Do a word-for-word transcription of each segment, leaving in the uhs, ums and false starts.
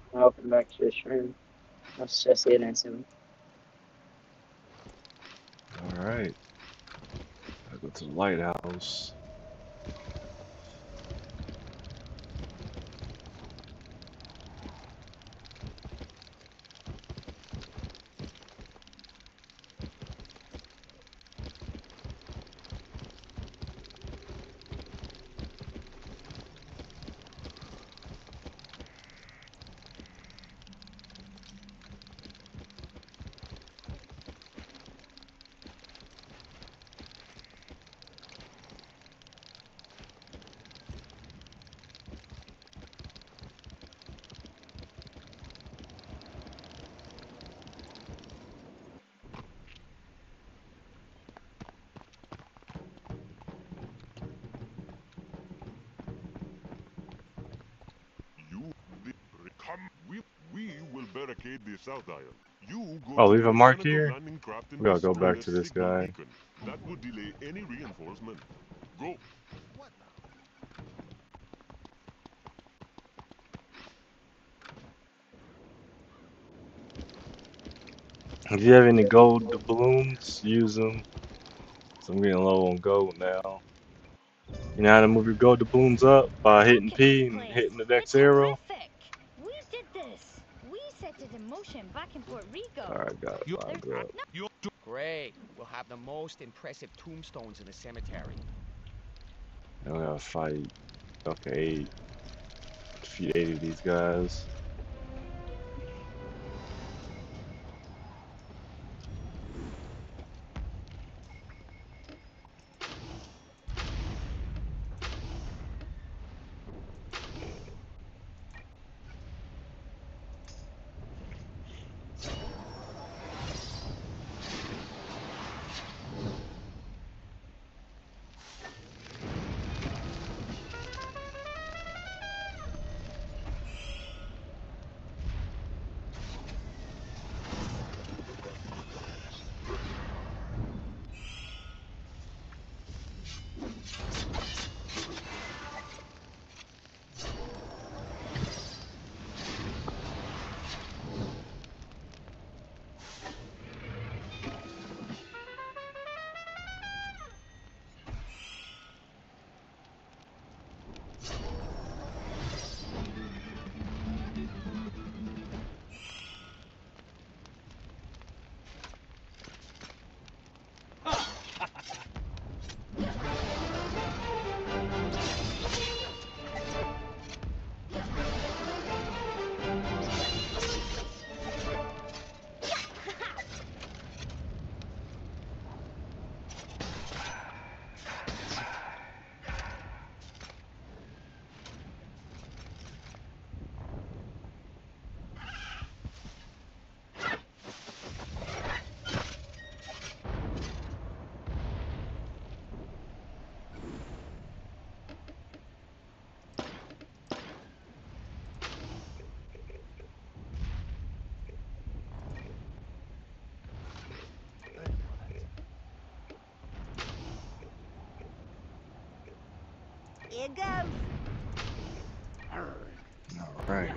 Welcome back to the stream. Let's just get into it. Alright. Gotta go to the lighthouse. You come. We we will barricade the south aisle. You go Oh, to leave the a mark mechanical here? landing craft and We gotta go destroy back a to this signal guy. beacon. That would delay any reinforcement. Go. If you have any gold doubloons, use them. So I'm getting low on gold now. You know how to move your gold doubloons up? By hitting Look at this P and place. hitting the next It's arrow? horrific. We did this. We set it in motion back in Puerto Rico. Alright, got it You, There's logged up. no you do great. We'll have the most impressive tombstones in the cemetery. Now we gotta fight. Okay, defeat eight of these guys. Here goes. Alright.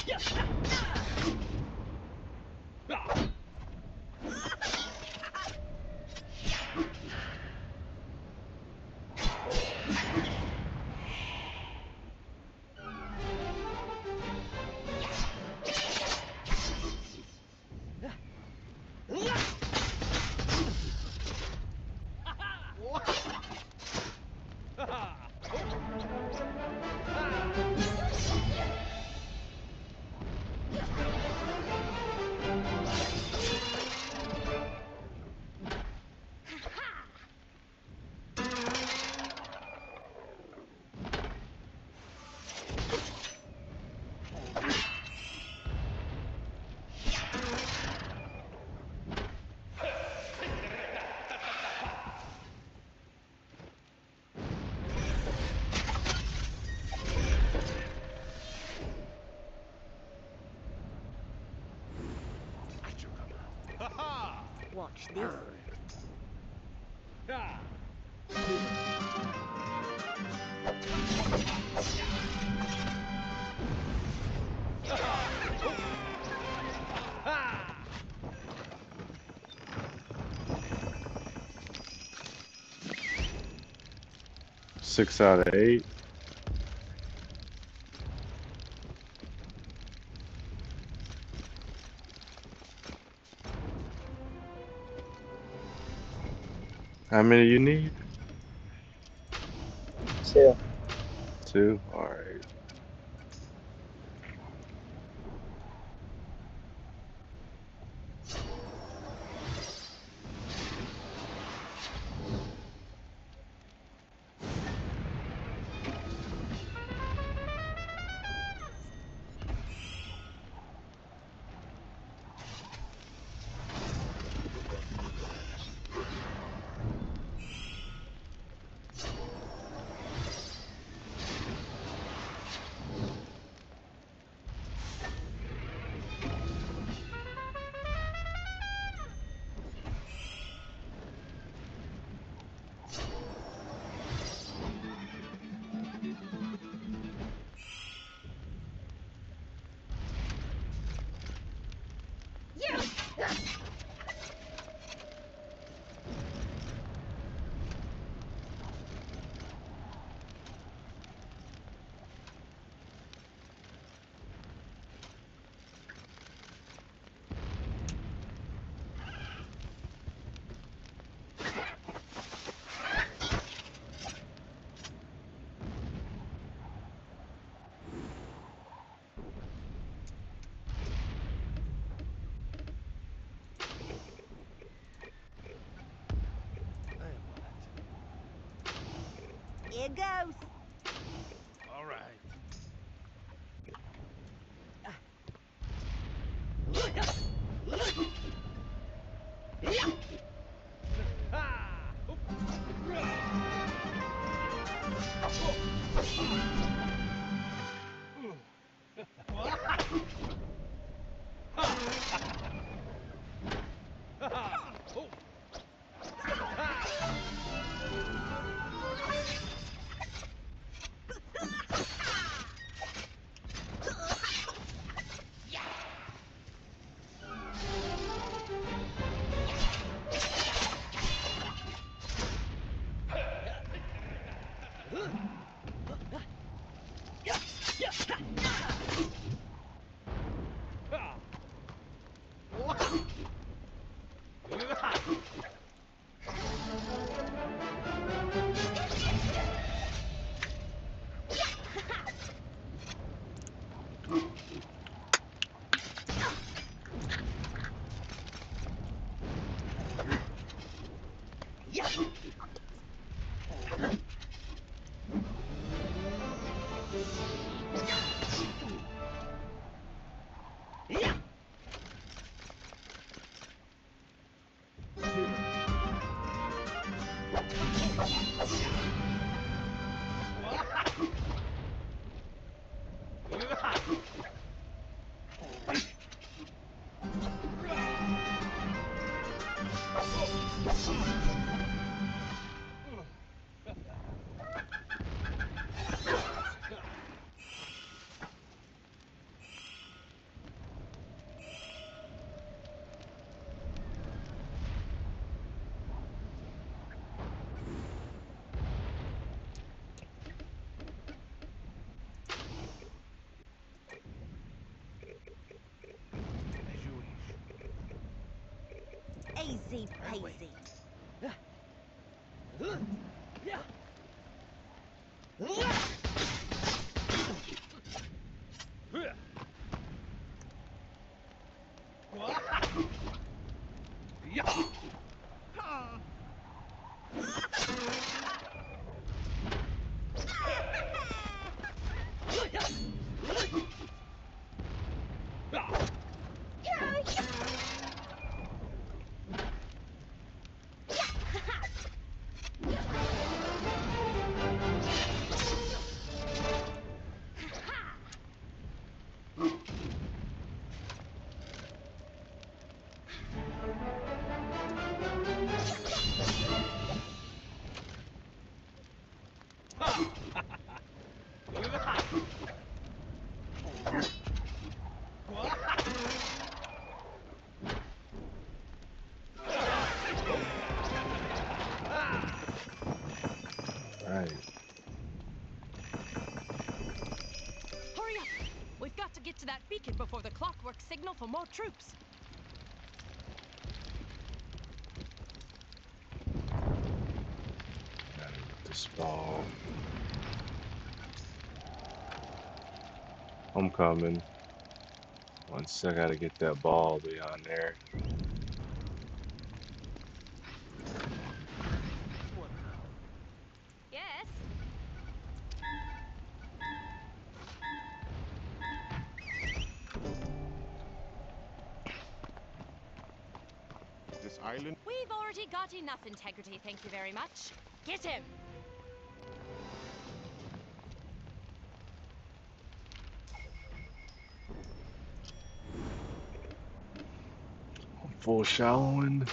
Watch this. Six out of eight. How many you need? Two. Two? Alright. Here goes. All right. Easy peasy. Right. Hurry up! We've got to get to that beacon before the clockwork signal for more troops. Gotta get this ball. I'm coming. Once I gotta get that ball behind there. Yes. This island. We've already got enough integrity, thank you very much. Get him! I'm full shallowing.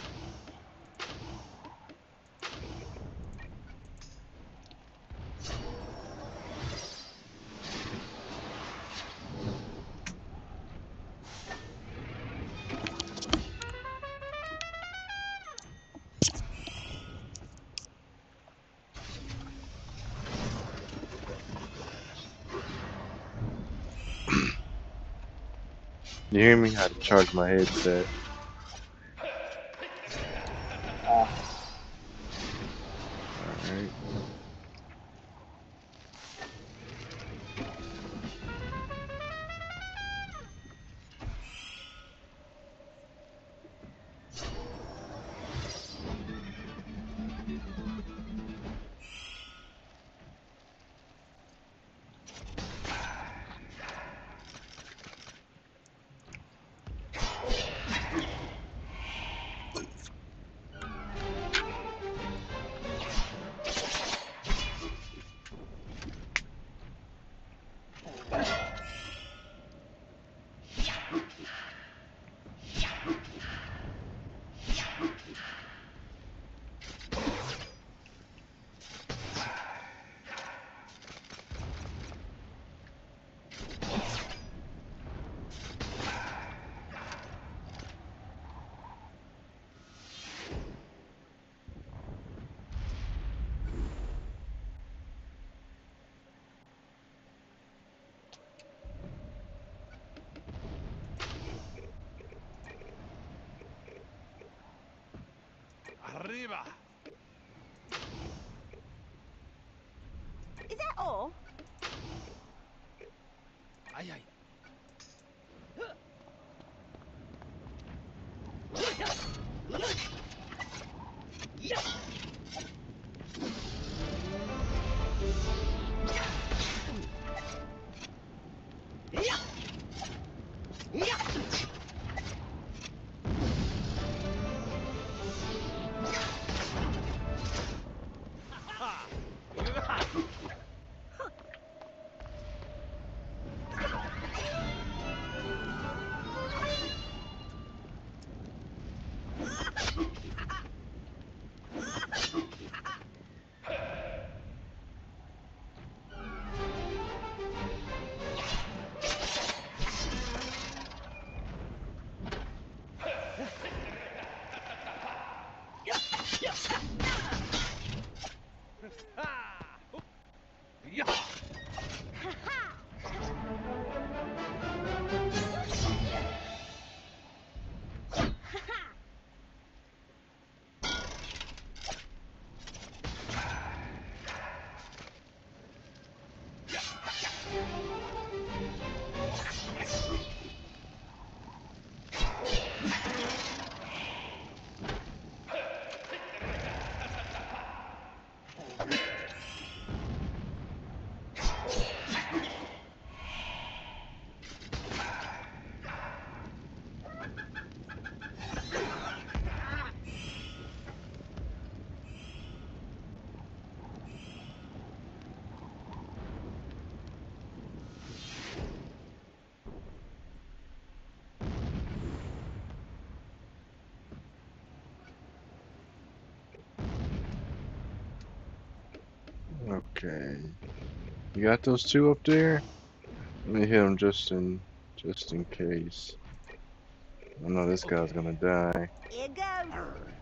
You hear me? I had to charge my headset. Ah, Alright. Arriba. Is that all? Ay, ay. Okay. You got those two up there? Let me hit them just in just in case. I know this guy's gonna die. Here goes.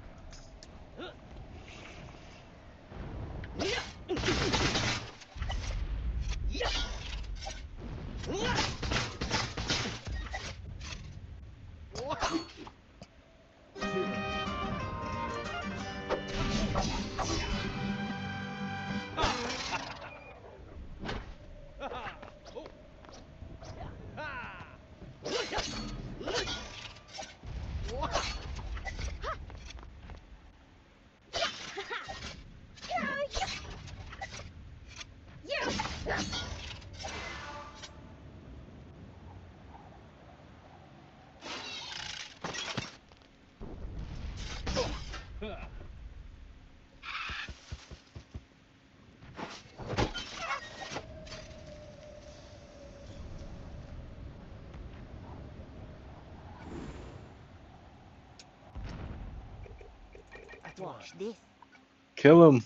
Watch this. Kill him.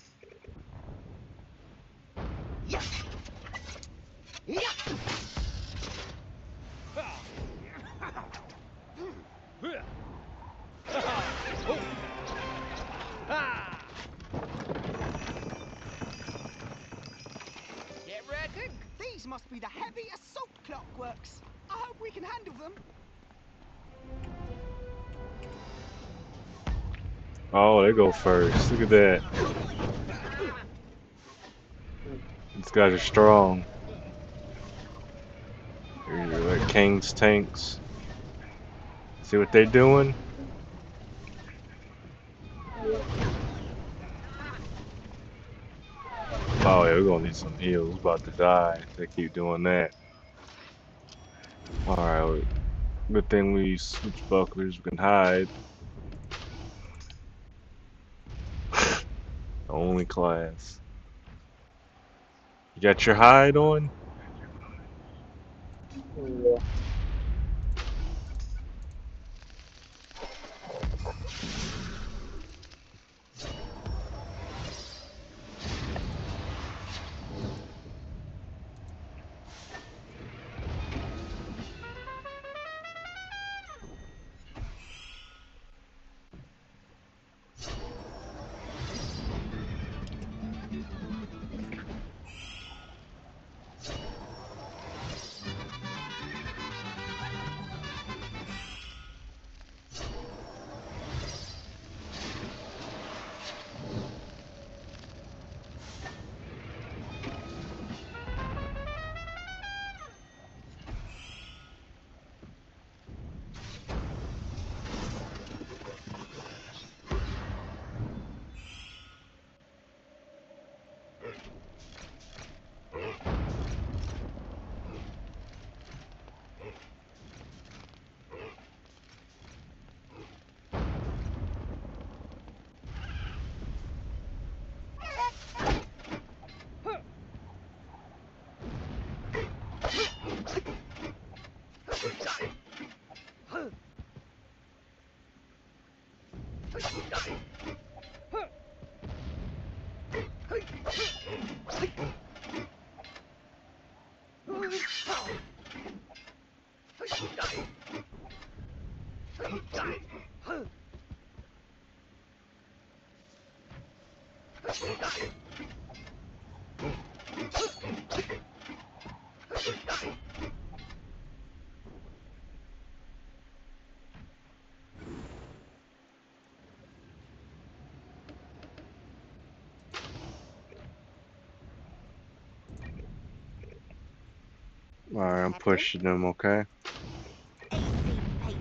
Get ready. These must be the heavy assault clockworks. I hope we can handle them. Oh, they go first. Look at that. These guys are strong. They're like King's tanks. See what they doing? Oh yeah, we're gonna need some heals. About to die if they keep doing that. Alright, good thing we switch bucklers, we can hide. Only class. You got your hide on? Yeah. Alright, I'm pushing them, okay? Easy peasy.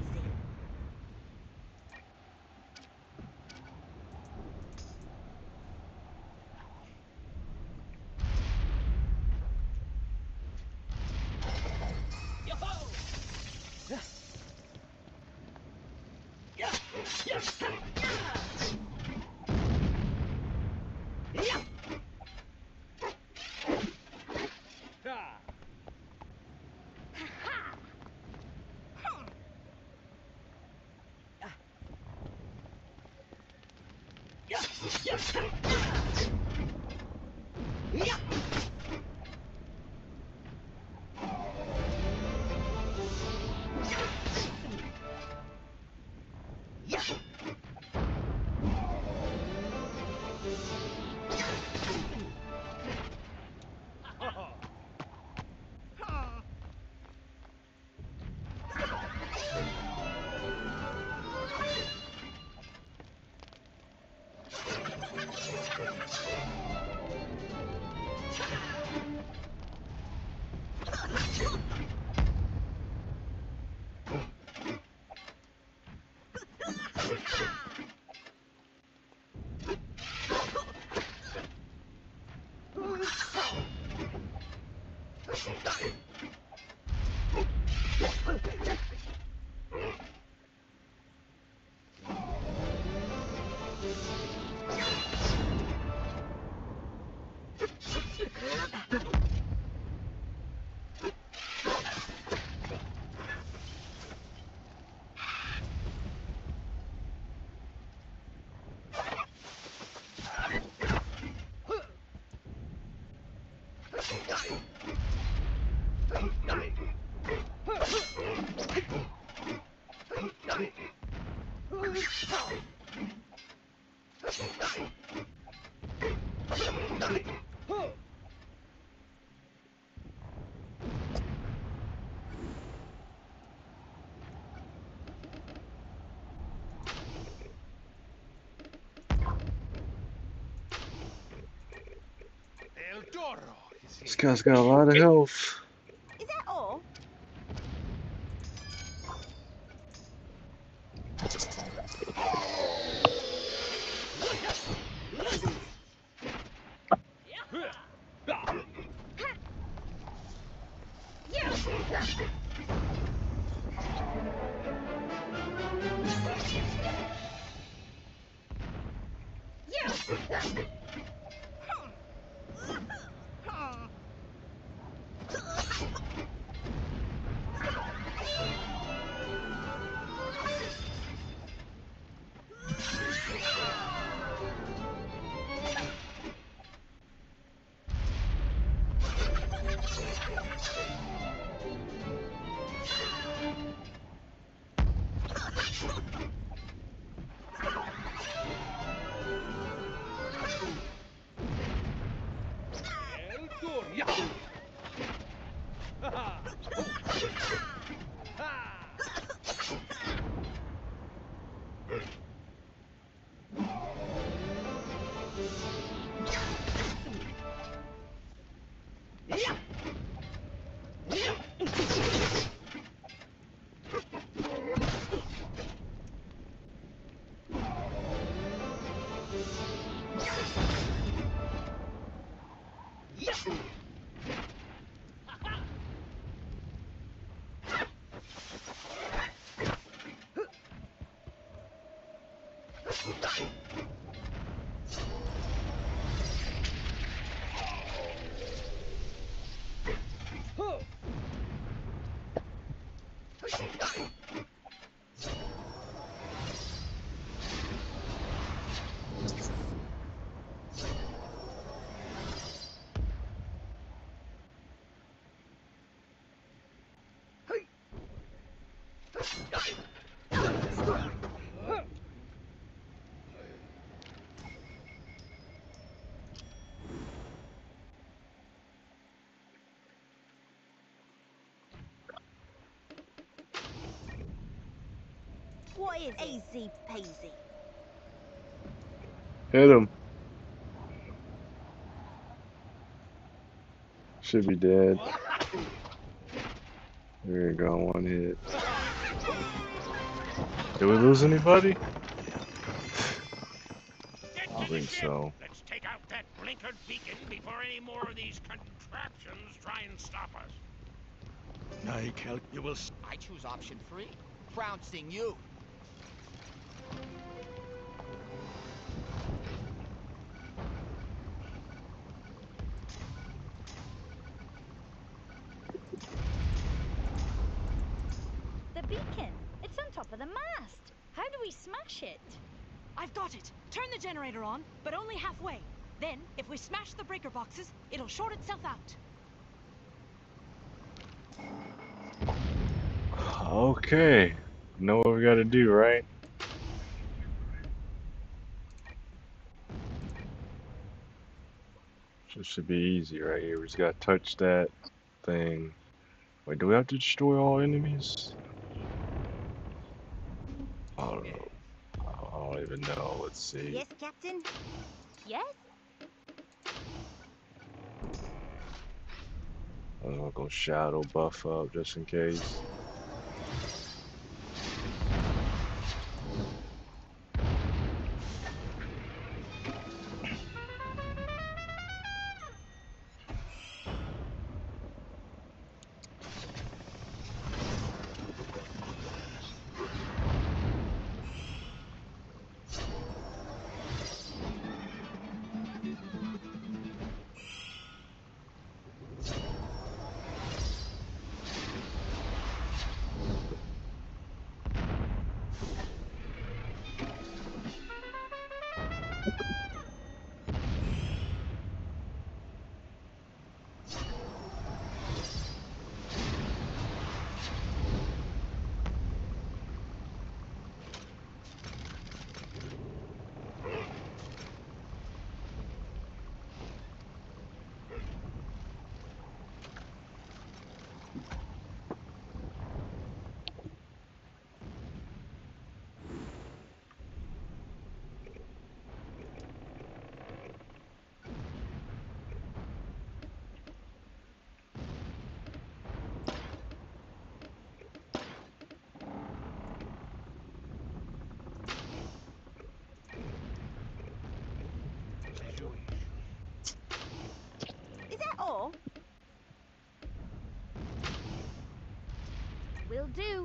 This guy's got a lot of health. Is that all? What is it? Easy peasy. Hit him. Should be dead. There you go, one hit. Did we lose anybody? I think so. Let's take out that blinkered beacon before any more of these contraptions try and stop us. Nigel, you will. S I choose option three. Trouncing you. The beacon. It's on top of the mast. How do we smash it? I've got it. Turn the generator on, but only halfway. Then, if we smash the breaker boxes, it'll short itself out. Okay. Know what we gotta do, right? This should be easy right here. We just gotta touch that thing. Wait, do we have to destroy all enemies? I don't know. I don't even know. Let's see. Yes, Captain? Yes? I'm gonna go shadow buff up just in case. Will do.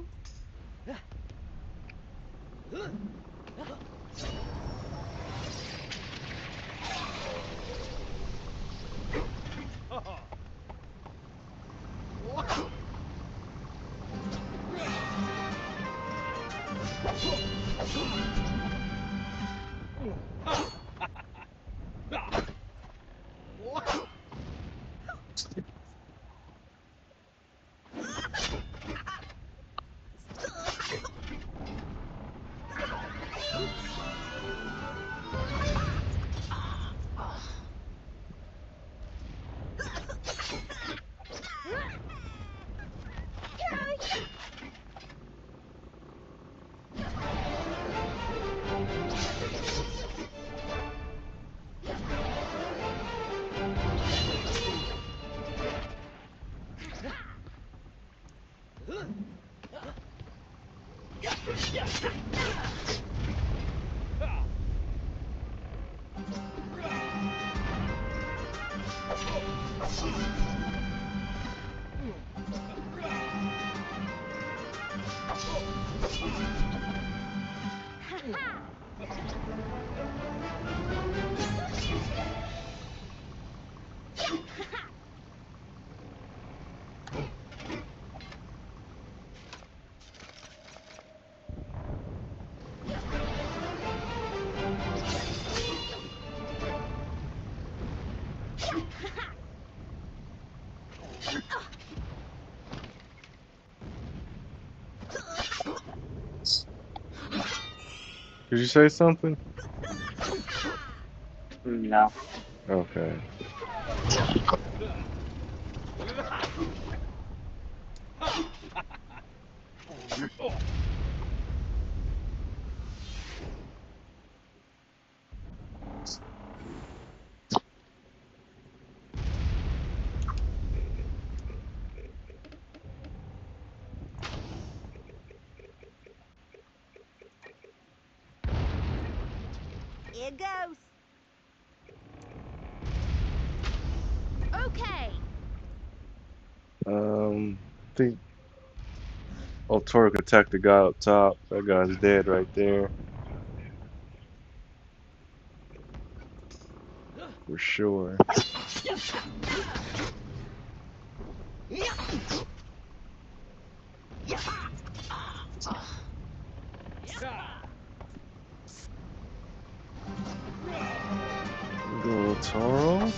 Did you say something? No. Okay. Here goes. Okay. Um, I think oh, Torque attacked the guy up top. That guy's dead right there. For sure. Go, Toro.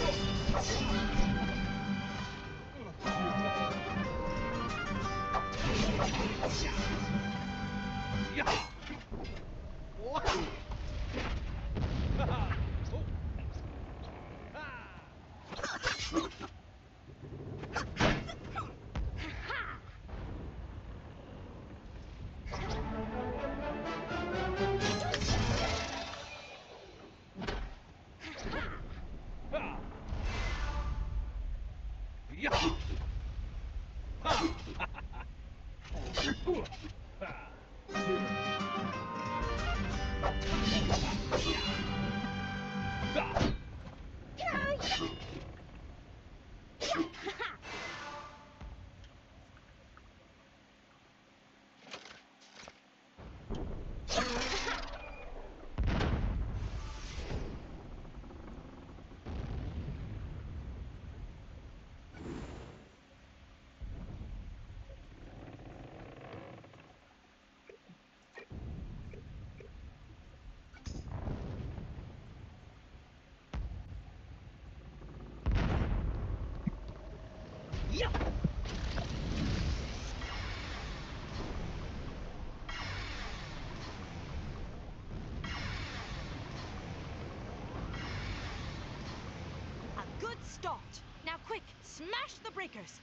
A good start. Now quick, smash the breakers.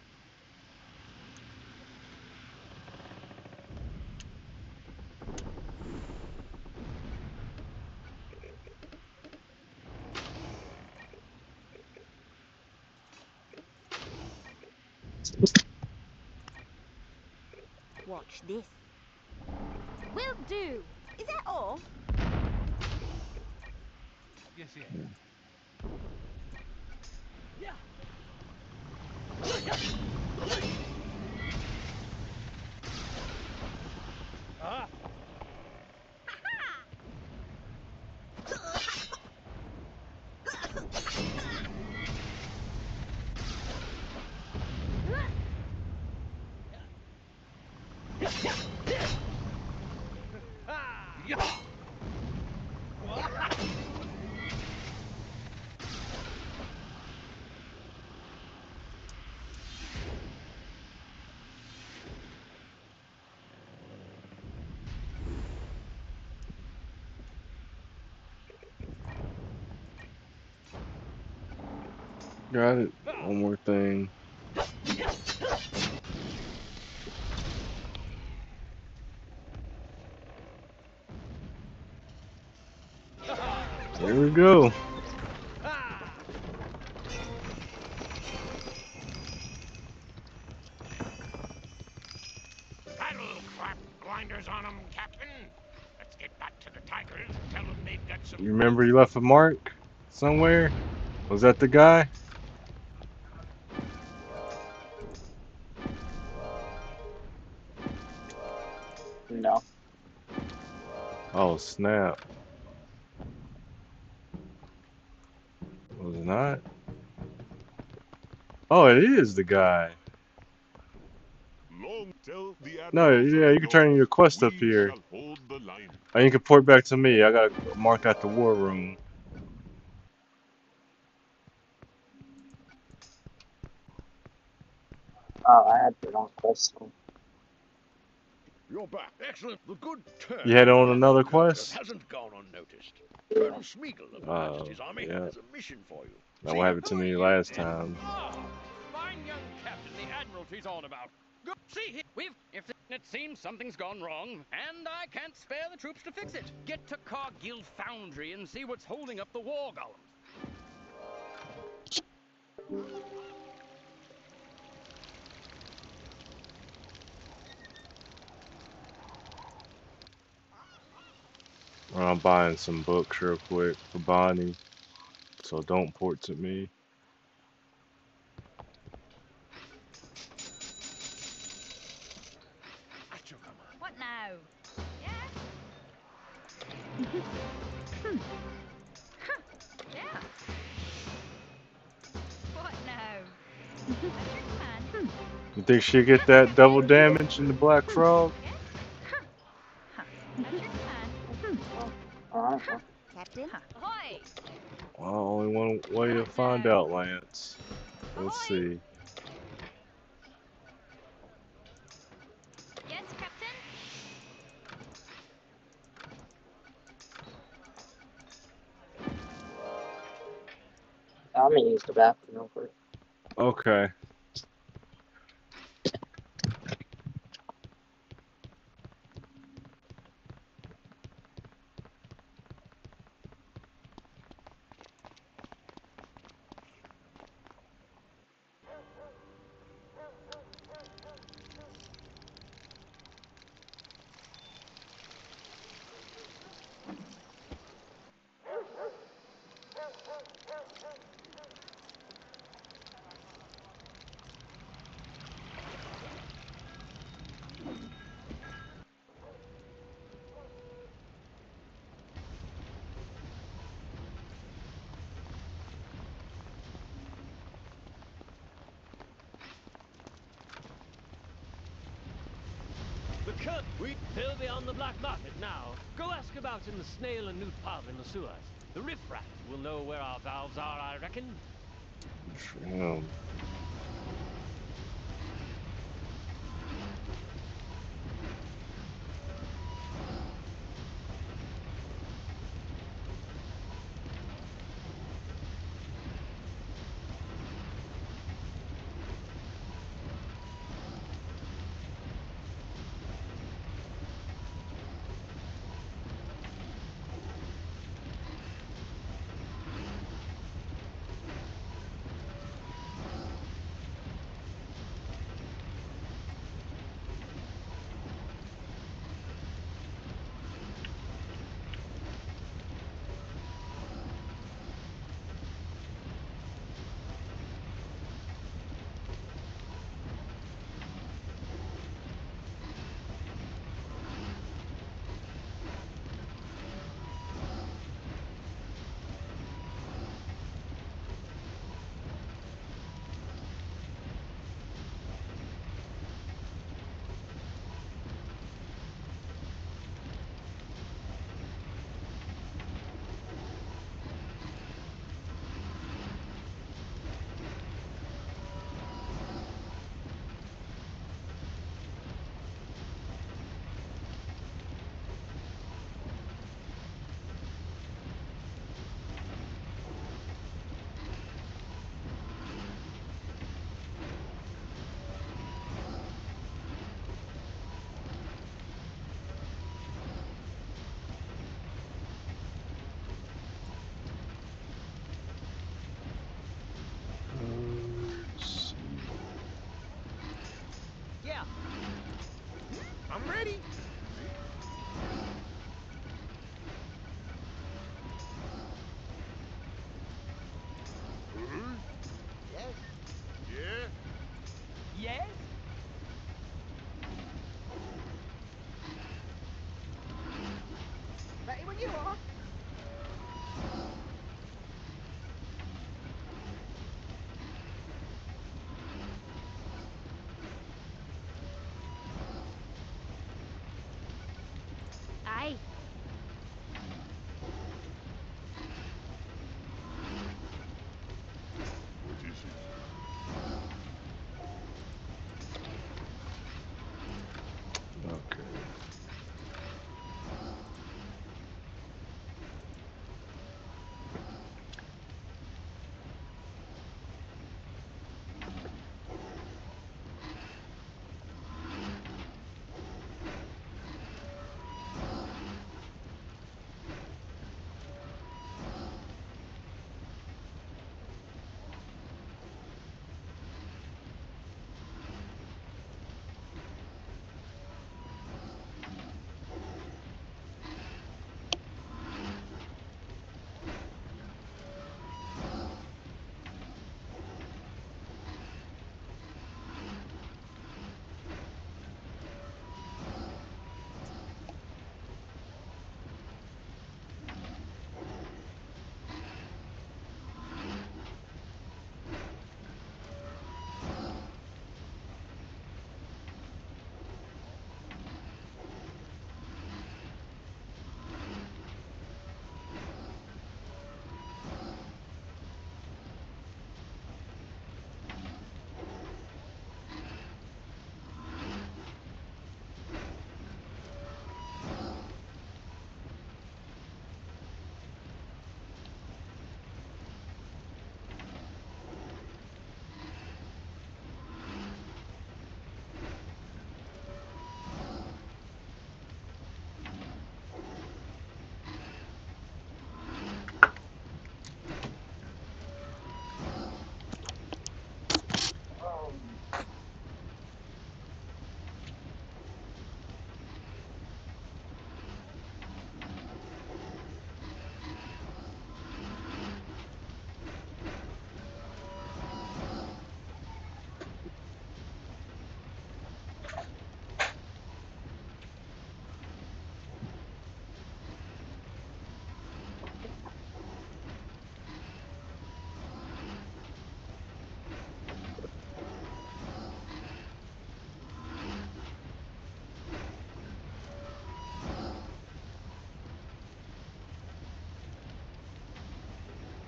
Watch this. Will do. Is that all? Yes, yes. Got it. One more thing. There we go. That'll clap blinders on 'em, Captain. Let's get back to the Tigers and tell them they've got some. You remember you left a mark somewhere? Was that the guy? No. Oh, snap. Was it not? Oh, it is the guy. Long tell the No, Admiral yeah, you can turn in your quest up we here. shall hold the line. And you can port back to me. I got marked out the war room. Oh, I had the wrong question. You're back. Excellent. The good turn. You had on of another the quest? hasn't gone unnoticed. Colonel Smeagol of Her Oh, Majesty's Army yeah. has a mission for you. That See, what happened to who are me you? last time. Ah, fine young captain the Admiralty's on about. Go see here. We've if it seems something's gone wrong, and I can't spare the troops to fix it. Get to Cargill Foundry and see what's holding up the war golems. I'm buying some books real quick for Bonnie. So don't port to me. At your command. What now? Yeah. Hmm. Yeah. What now? At your command. You think she'll get that double damage in the Black Frog? Yes. At your command. Uh-huh. Captain? Ahoy! Well, only one way to find out, Lance. Let's see. Yes, Captain? I'm gonna use the bathroom real quick. Okay. The Kurt, we, they'll be on the black market now. Go ask about in the Snail and Newt pub in the sewers. The riffraff will know where our valves are, I reckon. Um,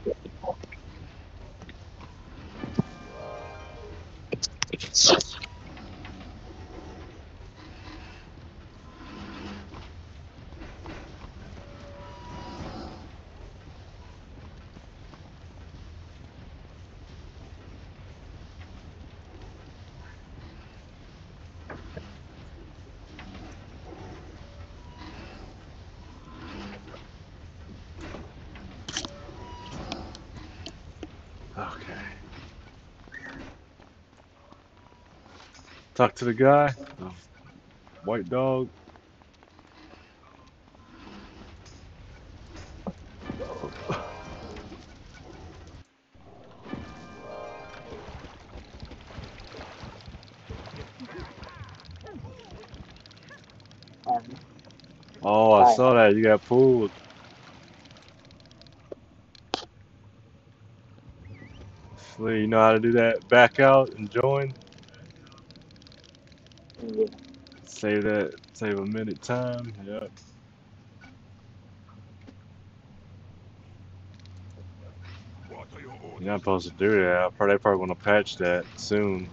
Okay. Talk to the guy, the white dog. Um, Oh, I Hi. saw that. You got pulled. Slee, you know how to do that? Back out and join. Yeah. Save that. Save a minute time. Yep. What are your orders? You're not supposed to do that. I probably probably want to patch that soon.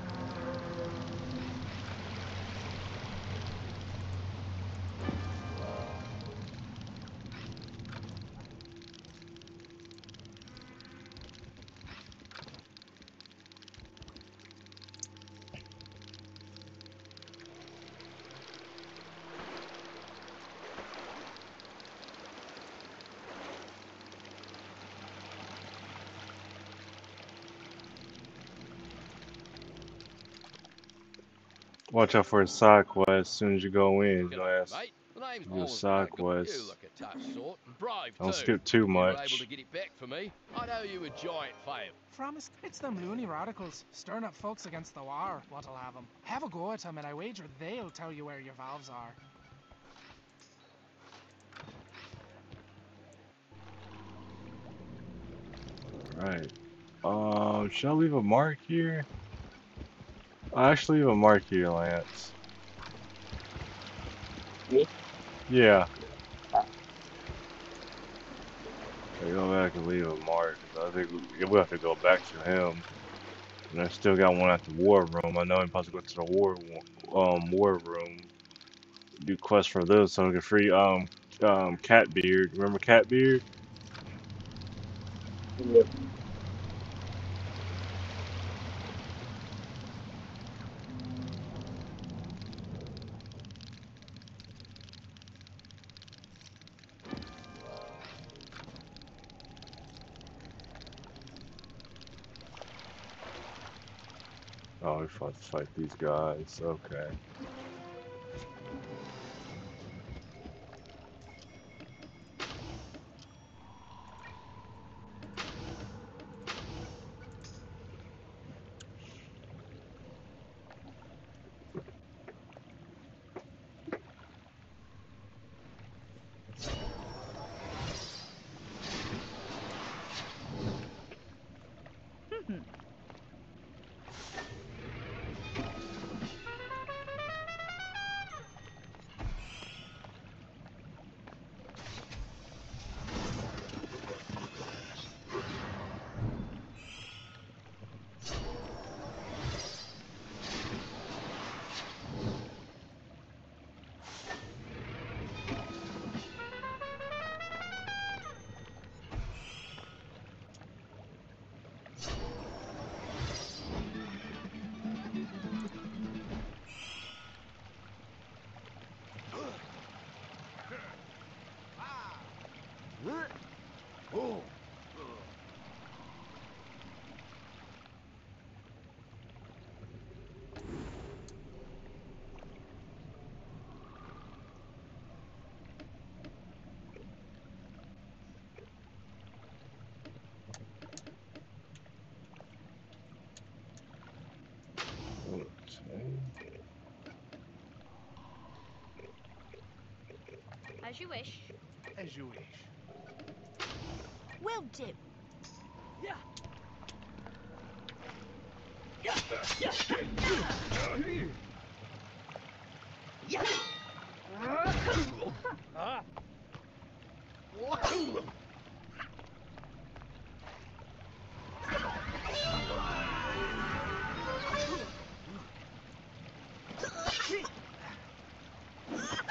Watch out for a side quest as soon as you go in. You know, G'day, ask mate. The name's do a Osborne. side Good. You quest. look a tough sort. Brave, Don't too. skip too If you were able to much. get it back for me, I'd owe you a giant favour. Promise, it's them loony radicals, stirring up folks against the war, what'll have 'em. Have a go at 'em and I wager they'll tell you where your valves are. Right. Um, should I leave a mark here? I actually leave a mark here, Lance. Me? Yeah. Ah. I go back and leave a mark. I think we- we'll have to go back to him. And I still got one at the war room. I know I'm supposed to go to the war um war room. Do quests for those so I can free um um Catbeard. Remember Catbeard? Yeah. Oh, we fought to fight these guys. Okay. Oh. As you wish. As you wish. Will do. Yeah.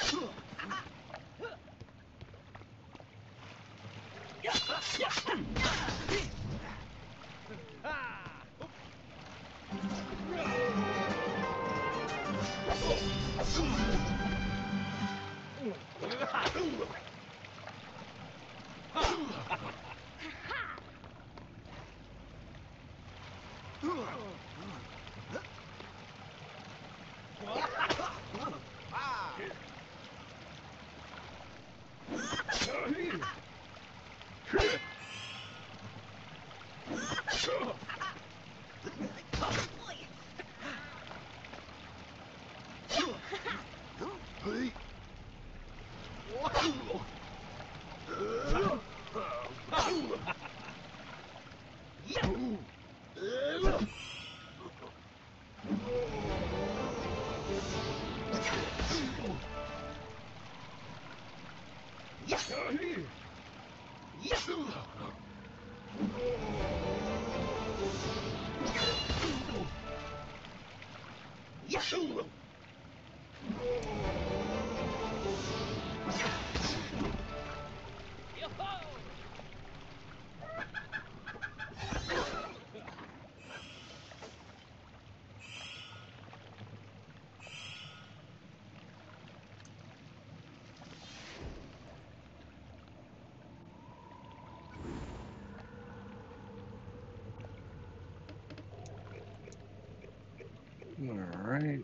All right.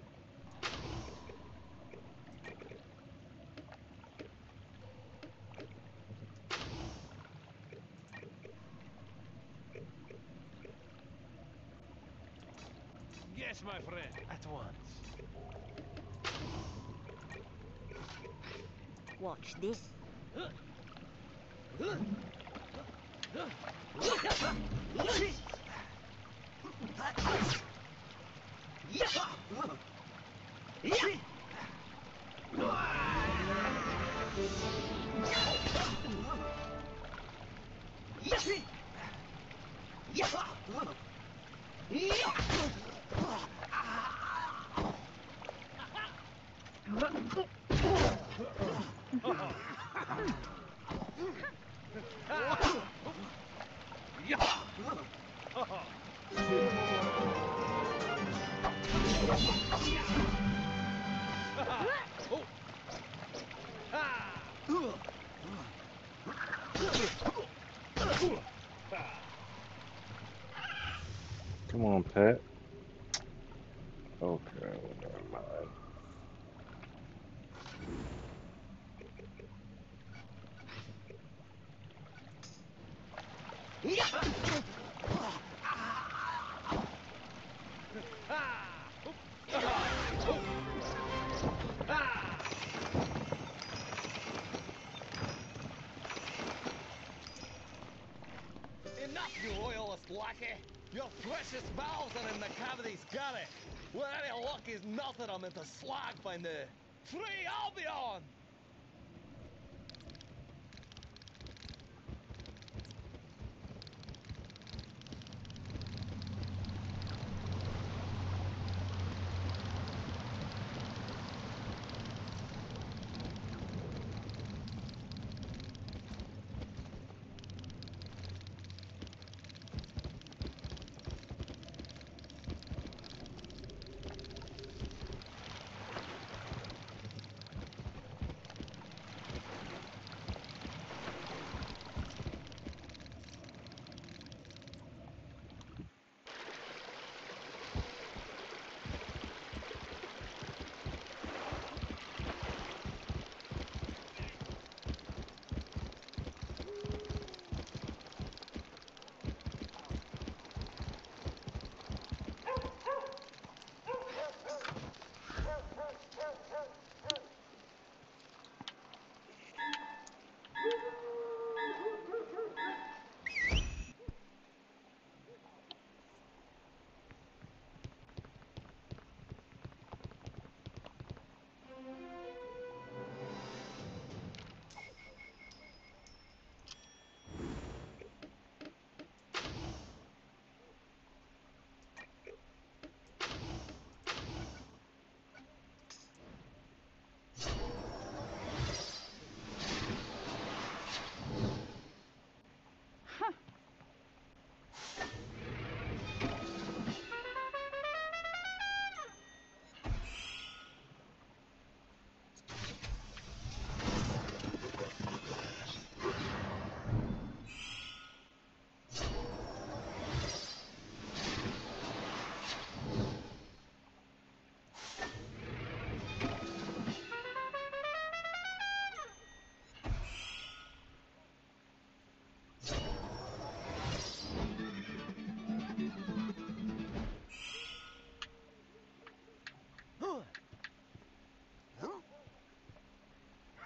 Yes, my friend. At once. Watch this. Come on, pet. Okay, well, never mind. Enough, you royalist lackey! Your precious valves are in the cavity's garret, where any luck is melted them into slag by now. Free Albion!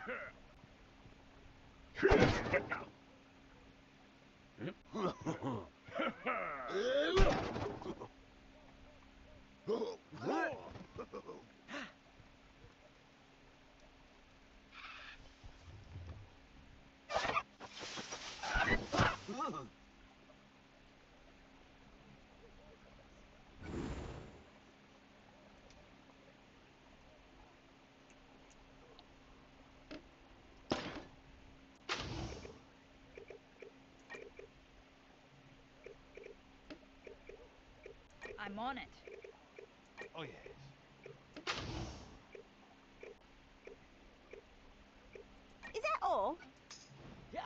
I'm on it. Oh, yes. Is that all? Yeah.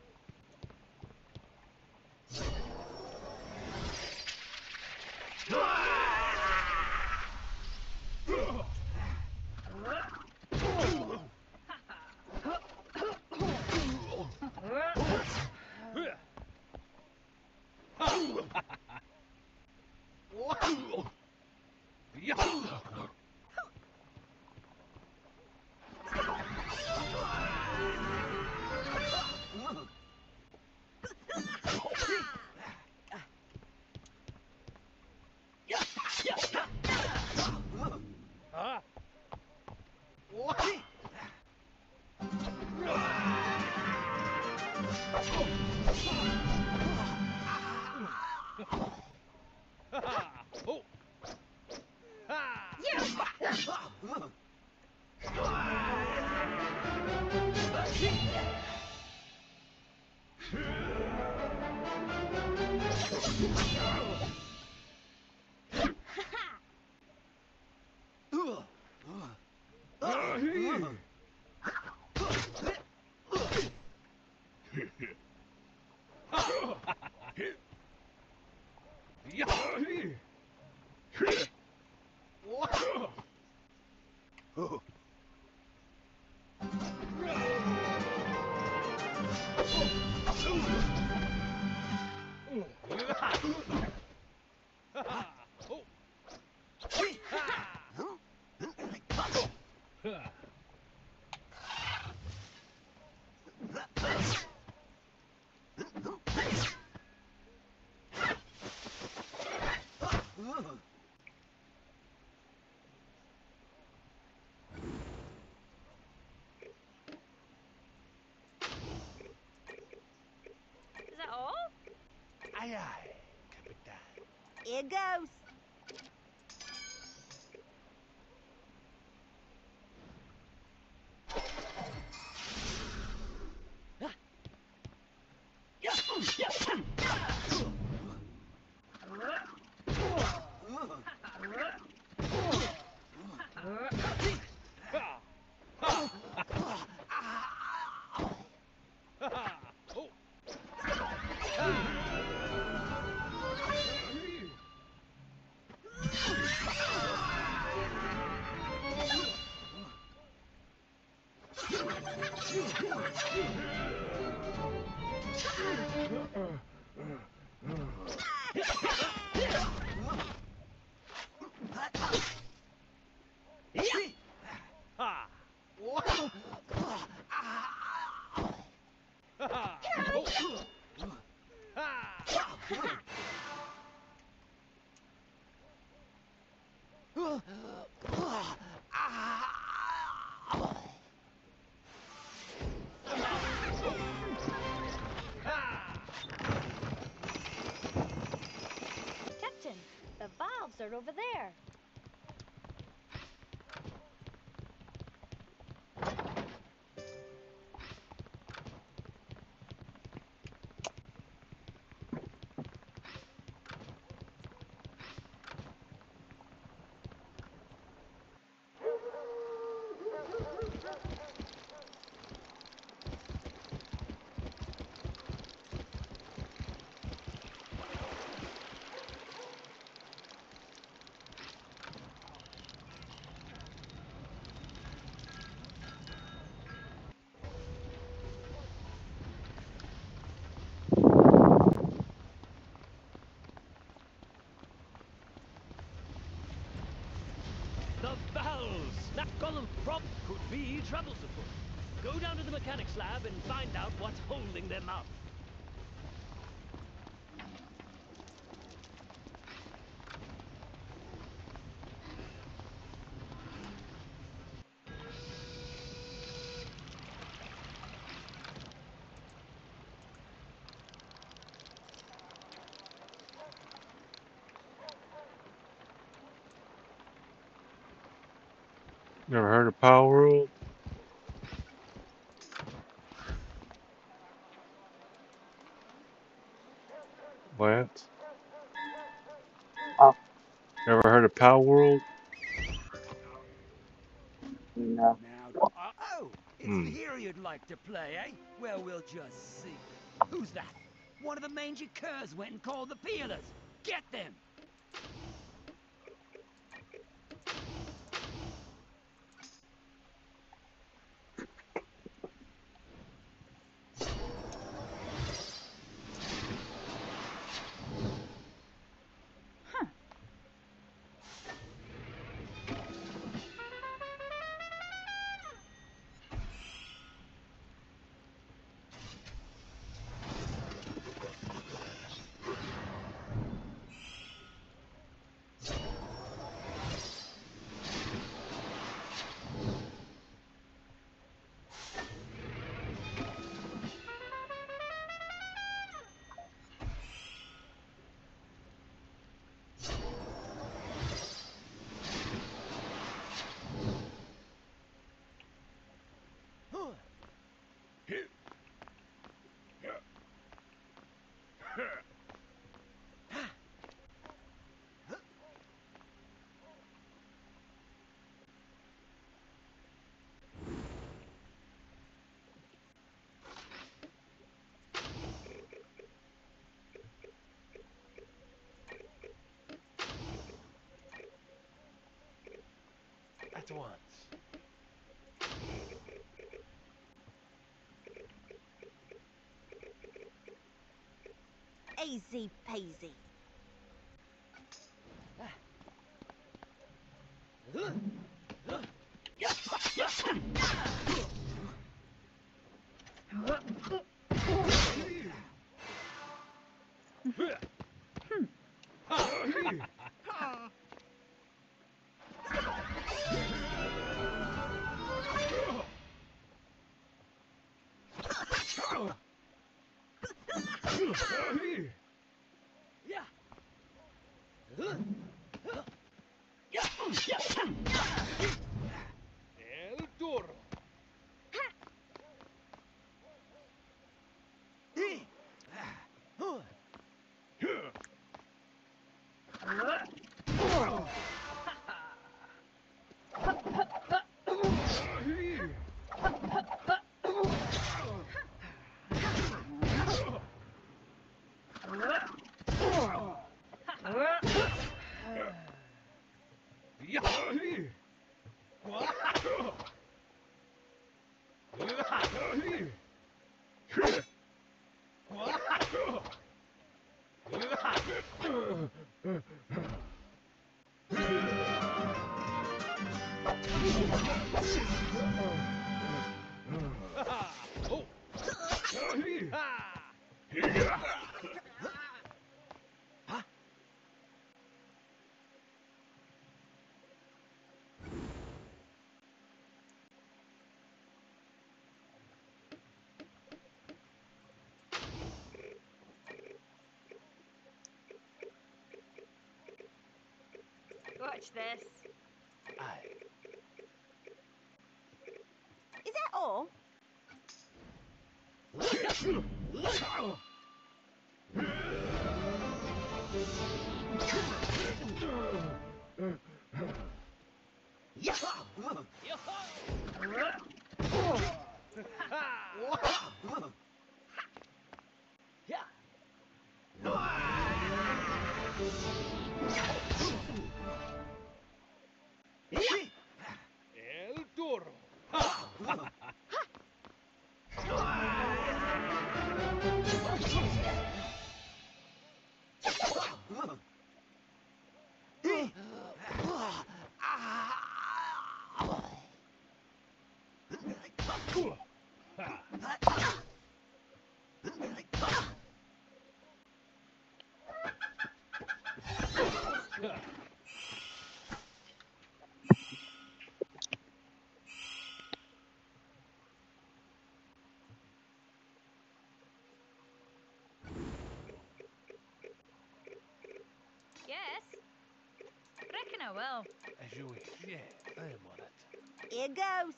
Is that all? Aye, aye, Capitan. Here goes. Captain, the valves are over there. Go down to the mechanics lab and find out what's holding them up. Never heard of Power World? Lance? Oh. Never heard of Power World? No. Now, uh, oh, it's Hmm. here you'd like to play, eh? Well, we'll just see. Who's that? One of the mangy curs went and called the peelers. Get them! At once. Easy peasy. El Toro. Watch this. Aye. Is that all? El Toro. Yes. Reckon I will. As you wish. Yeah, I am on it. Here goes.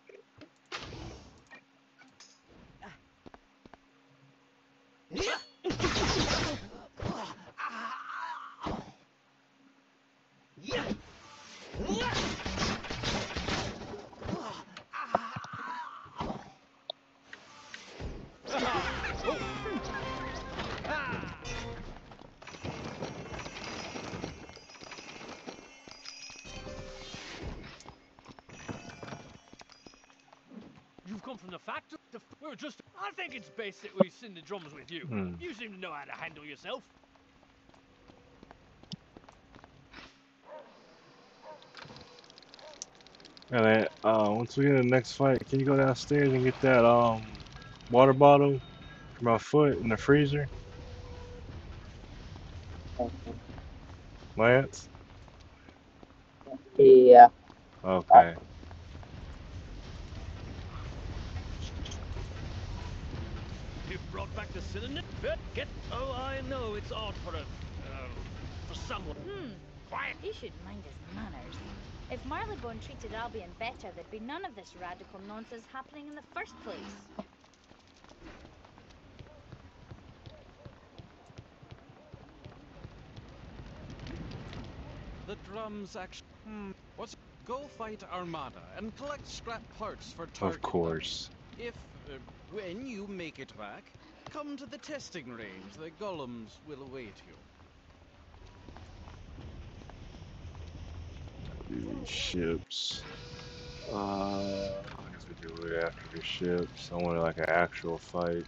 You've come from the factory? The f we're just... I think it's best that we sing the drums with you. Hmm. You seem to know how to handle yourself. And uh, once we get in the next fight, can you go downstairs and get that um water bottle for my foot in the freezer, Lance? Yeah. Okay. You've brought back the cylinder? But get... Oh, I know, it's odd for a... Uh, for someone... Hmm. Quiet! He should mind his manners. If Marleybone treated Albion better, there'd be none of this radical nonsense happening in the first place. The drums actually... Hmm. What's... Go fight Armada and collect scrap parts for target. Of course. If, uh, when you make it back, come to the testing range. The golems will await you. These ships. Uh, I guess we do it after the ships. I want like an actual fight.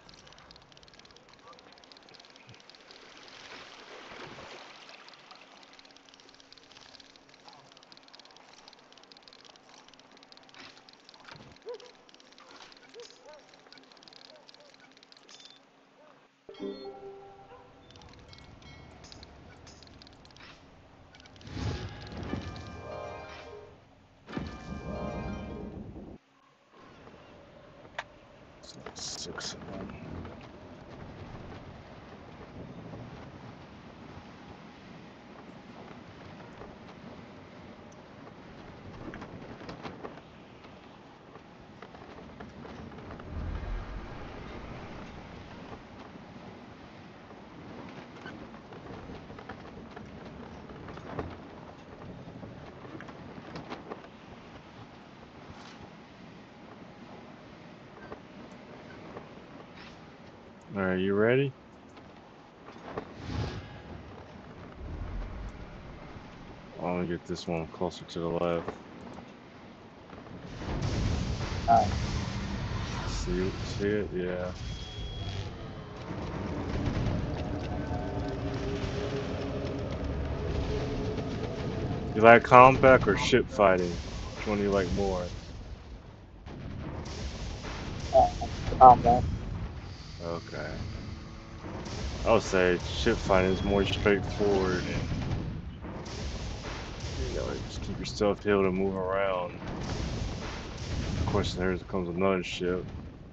Six of them. Alright, you ready? I want to get this one closer to the left. Alright. See, see it? Yeah. You like combat or ship fighting? Which one do you like more? Uh, combat. Okay. I would say ship fighting is more straightforward and you know, just keep yourself able to move around. Of course, there comes another ship.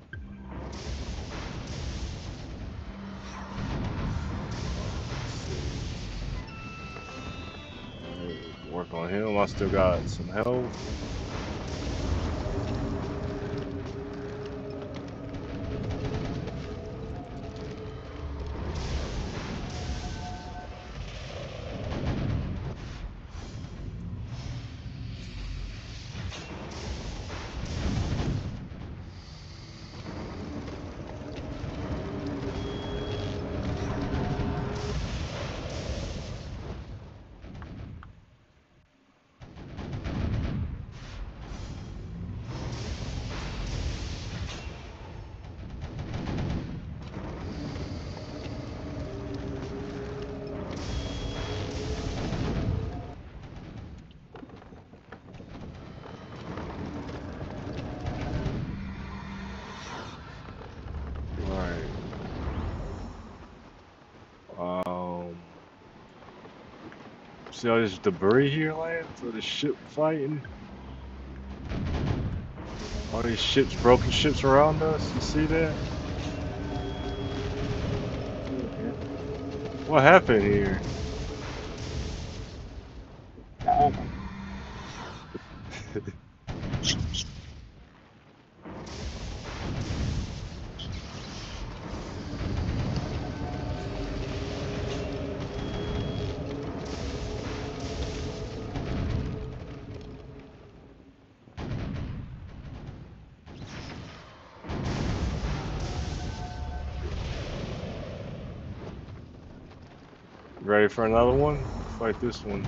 Work on him. I still got some health. See all this debris here, Lance? All this ship fighting. All these ships, broken ships around us. You see that? What happened here? Ready for another one? Fight this one.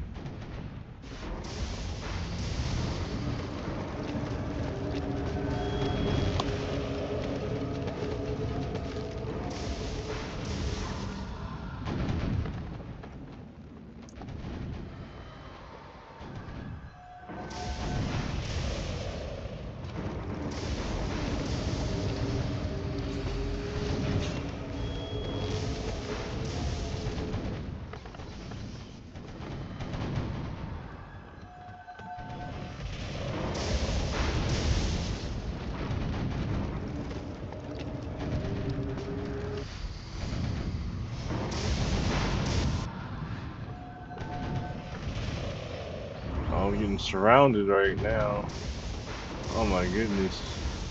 I'm getting surrounded right now. Oh my goodness.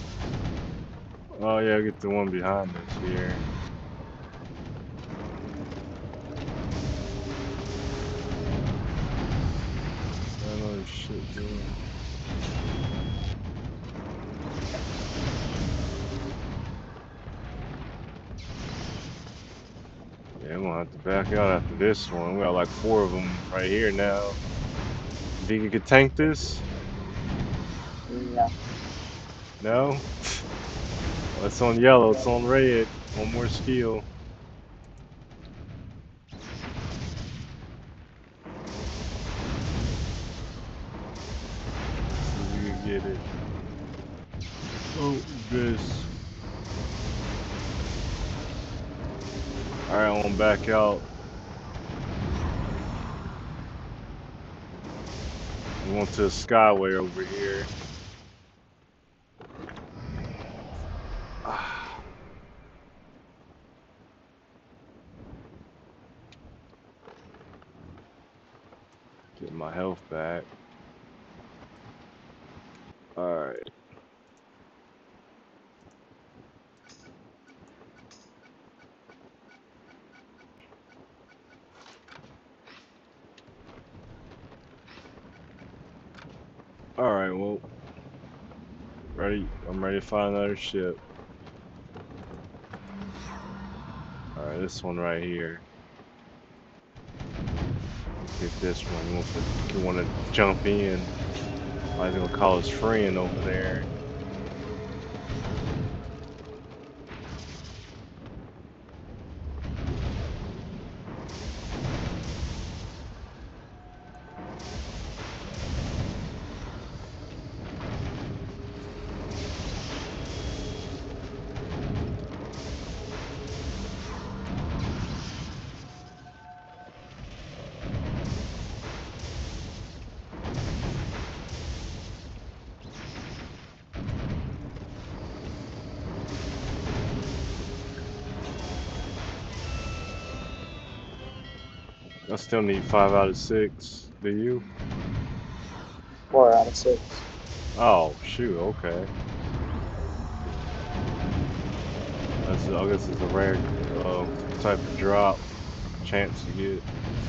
Oh yeah, get the one behind us here. I know this shit doing. Yeah, I'm gonna have to back out after this one. We got like four of them right here now. Think you could tank this? Yeah. No? Well, it's on yellow, it's on red. One more skill. See if we can get it. Oh, this. Alright, I'm gonna back out. I'm going to the Skyway over here. Get my health back. Alright. Alright, well. Ready? I'm ready to find another ship. Alright, this one right here. Let's get this one. You want to, you want to jump in. I was gonna call his friend over there. I still need five out of six. Do you? Four out of six. Oh, shoot, okay. That's, I guess it's a rare uh, type of drop chance to get.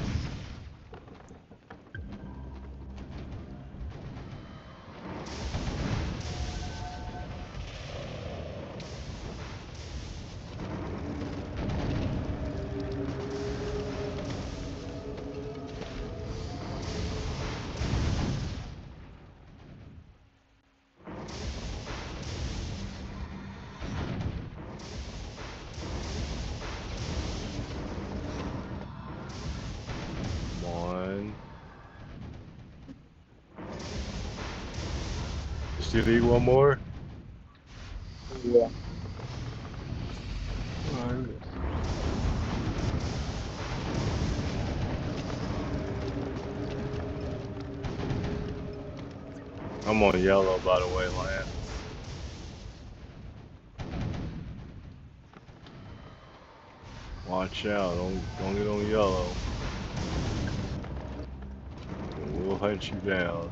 Still need one more? Yeah. Alright. I'm on yellow, by the way, Lance. Watch out, don't don't get on yellow. We'll hunt you down.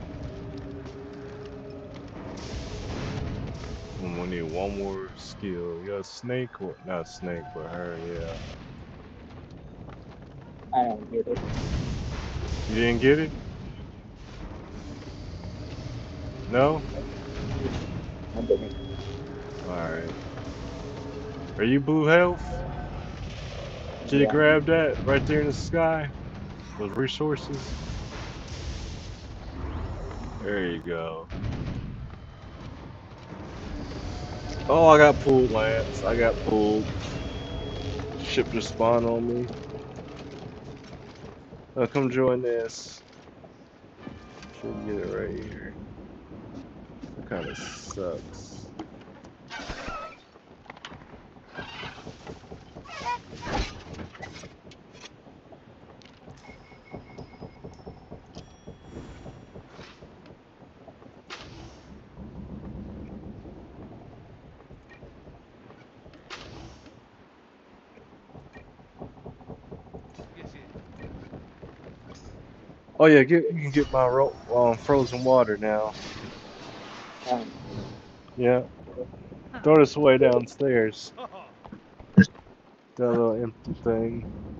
And we need one more skill. You got a snake or not snake, but her, yeah. I don't get it. You didn't get it? No? I didn't. Alright. Are you blue health? Did you Yeah. grab that right there in the sky? Those resources? There you go. Oh, I got pulled, Lance. I got pulled. Ship just spawned on me. Oh, come join this. Should get it right here. That kind of sucks. Oh yeah, get you can get my ro um, frozen water now. Um, Yeah. Throw this away downstairs. That little empty thing.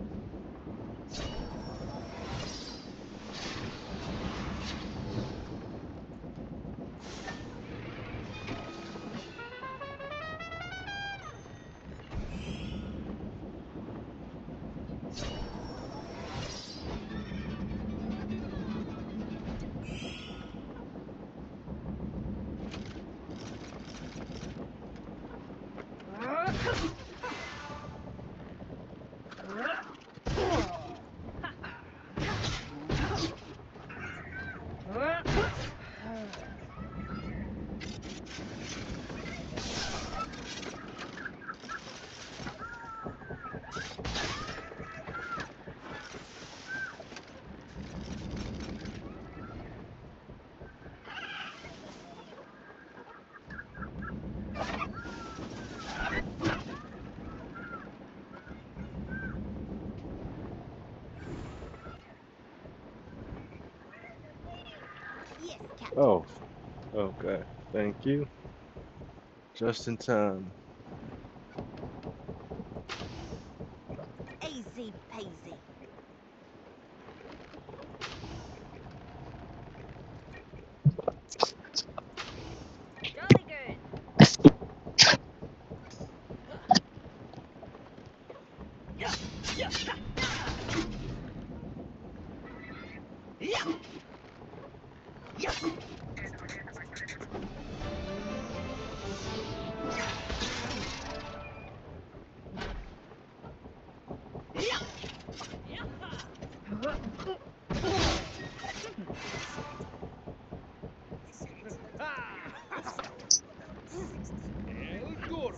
Yes, Captain. Oh, okay. Thank you. Just in time. Easy peasy. Jolly good. Yeah, yeah, yeah, yeah. El Gur.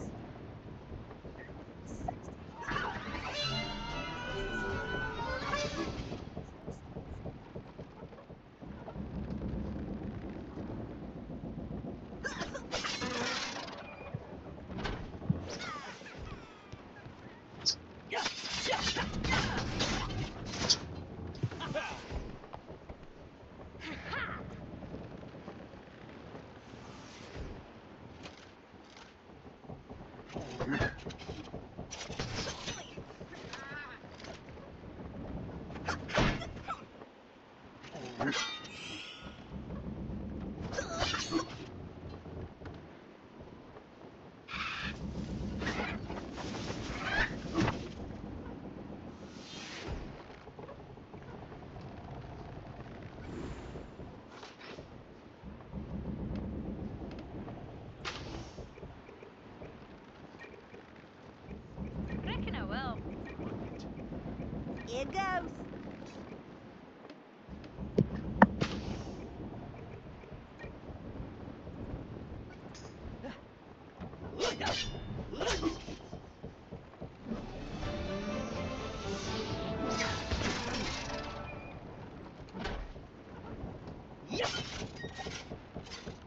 Yeah, yeah. Reckon I will. Here goes. Yeah.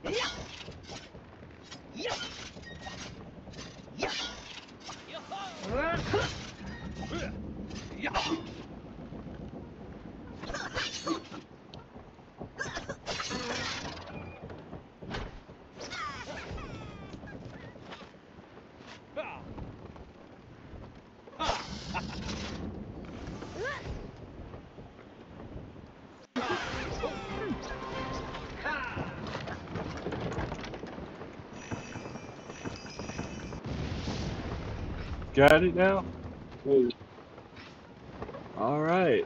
Got it now? Hey, Alright.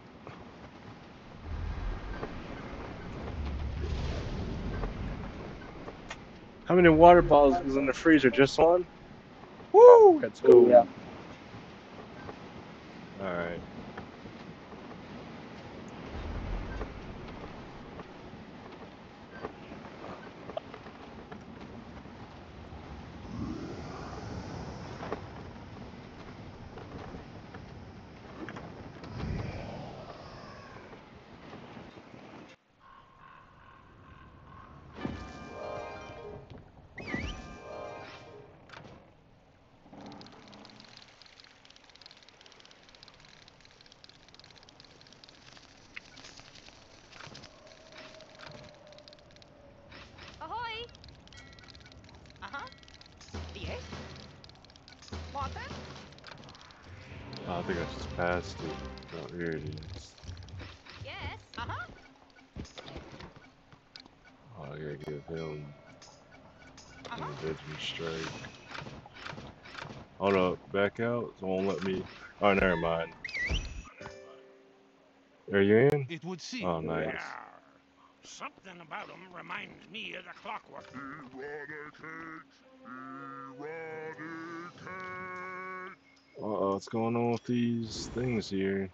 How many water bottles was in the freezer? Just one? Woo! Let's go. yeah. Alright. Ahoy! Uh-huh. Yes? What then? Oh, I think I just passed it. Oh, here it is. Yes? Uh-huh. Oh, I gotta give him Uh-huh. a veteran strike. Hold up, back out. It won't let me. Oh, never mind. Are you in? It would seem. Oh, nice. Yeah. Something about him reminds me of the clockwork. Uh oh, what's going on with these things here?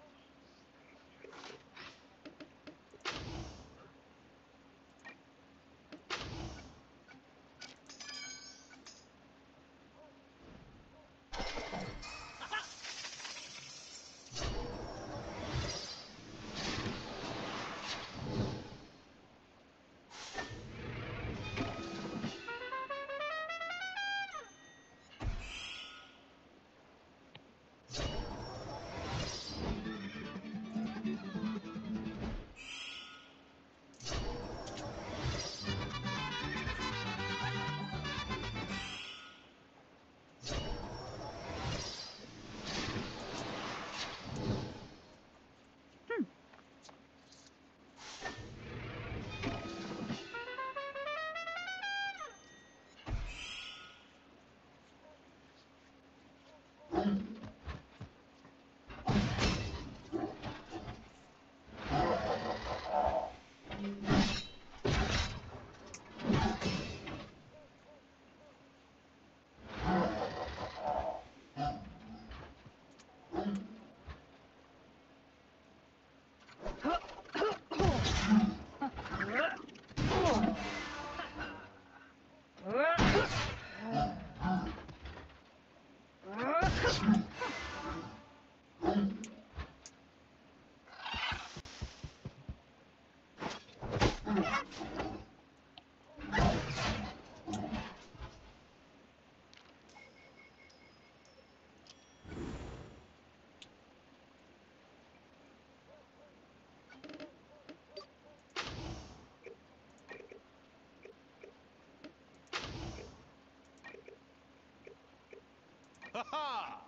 Ha ha!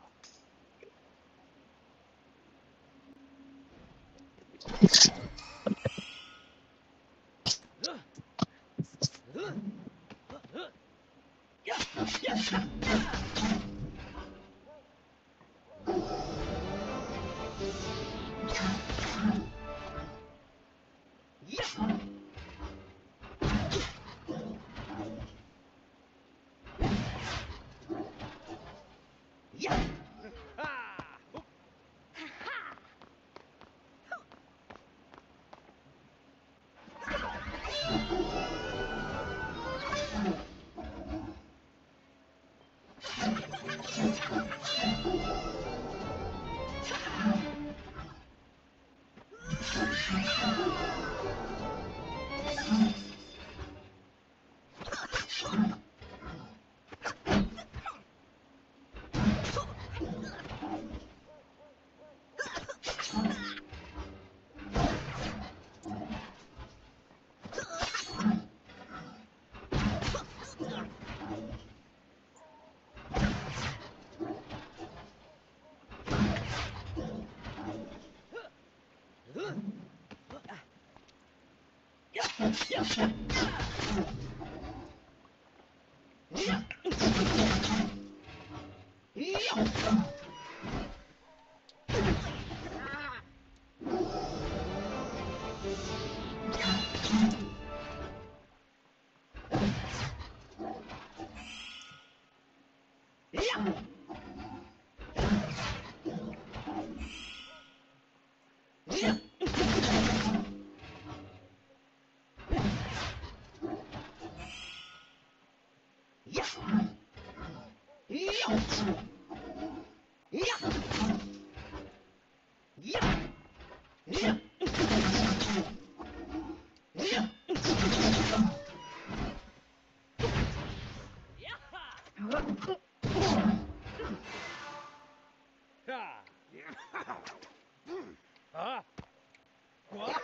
Huh? What?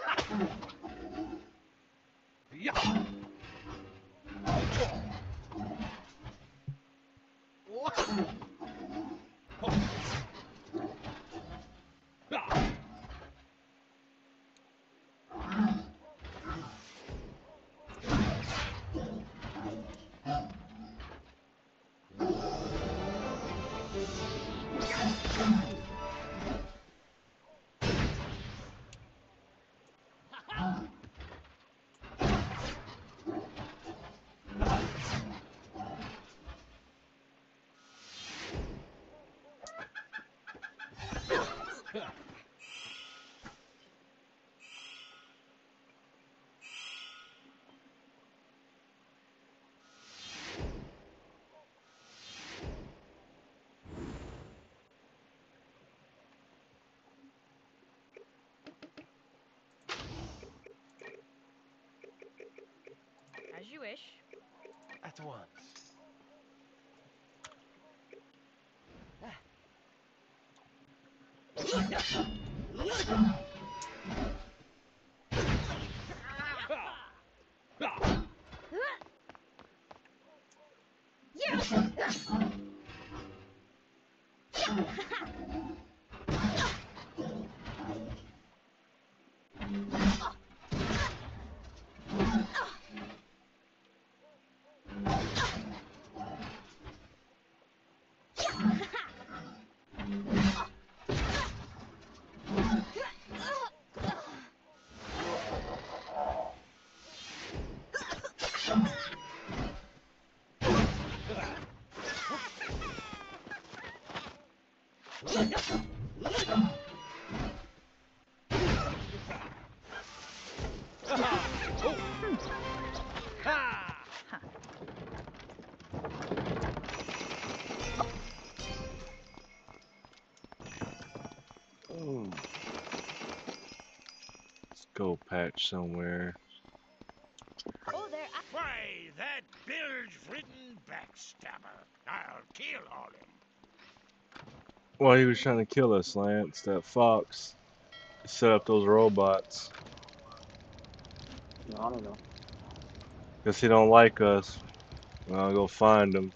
Yeah. What? As you wish. At once. Oh. Let's go patch somewhere. Oh, there. Why, that bilge-ridden backstabber. I'll kill all him. Well, he was trying to kill us, Lance. That fox set up those robots. No, I don't know. Guess he don't like us. I'll go find him.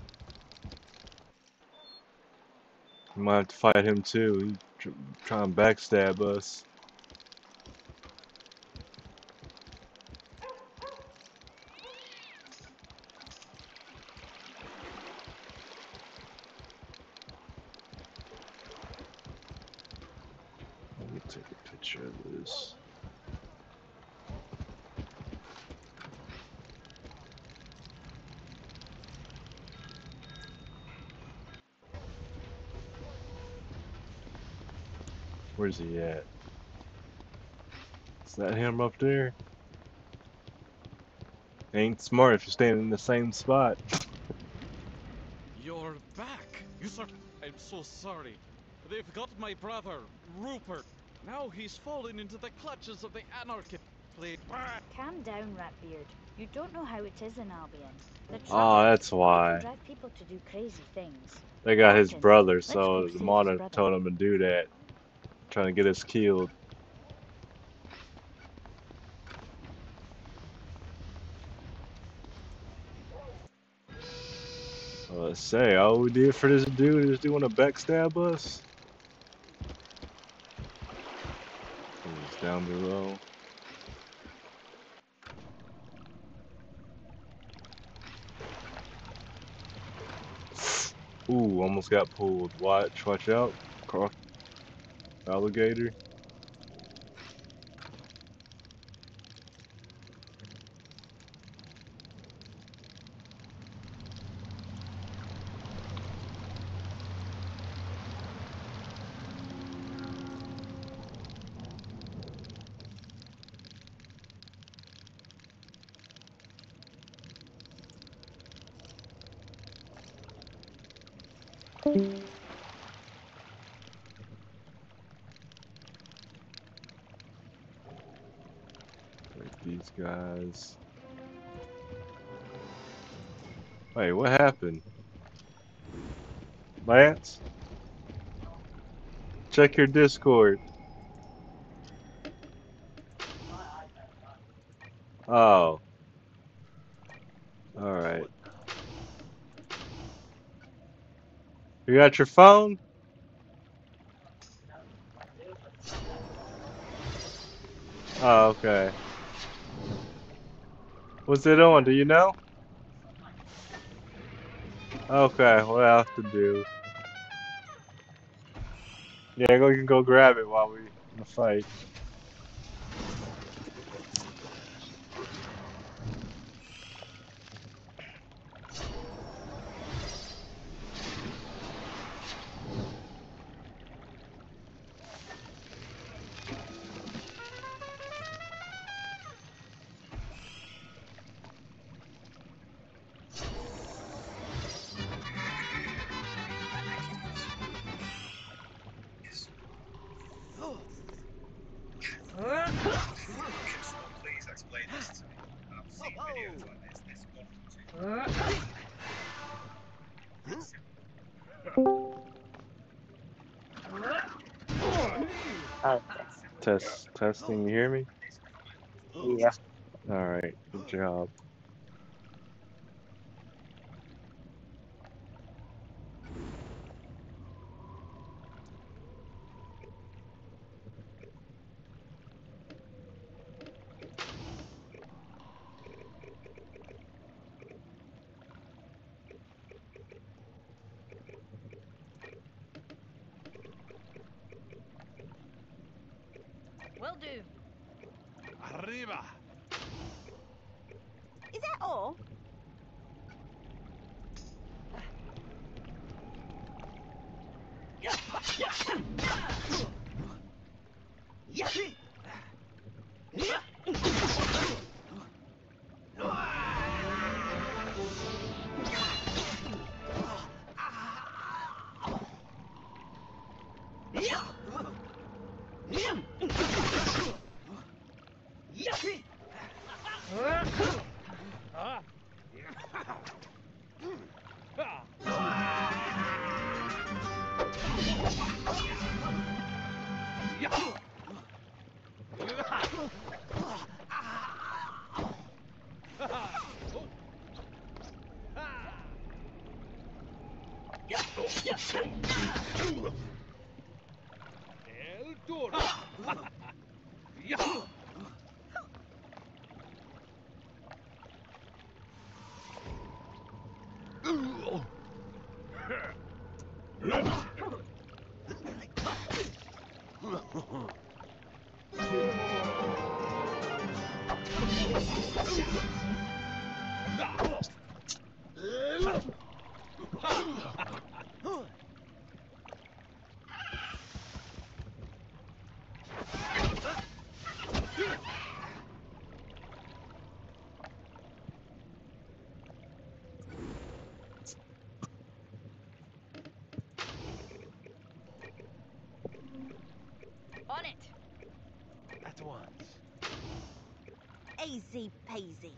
We might have to fight him too. He's tr trying to backstab us. Let me take a picture of this. Where's he at? Is that him up there? Ain't smart if you're standing in the same spot. You're back. You sir. I'm so sorry. They've got my brother, Rupert. Now he's fallen into the clutches of the anarchist. Play. Calm down, Ratbeard. You don't know how it is in Albion. The Oh, trouble that's is, they why. can drive people to do crazy things. They got his Martin, brother, let's so go the save his Mona brother. told him to do that. Trying to get us killed. Well, let's say, all we did for this dude is doing a backstab us. He's down below. Ooh, almost got pulled. Watch, watch out. Cross alligator. Like these guys. Wait, what happened? Lance? Check your Discord. Oh. Alright. You got your phone? Oh, okay. What's it on? Do you know? Okay, what I have to do? Yeah, go, you can go grab it while we in the fight. Please explain this to me. I've seen videos like this. This Oh, Test, testing, you hear me? yeah. Alright, good job. Will do. Arriba! Is that all? El Toro! On it. At once. Easy peasy.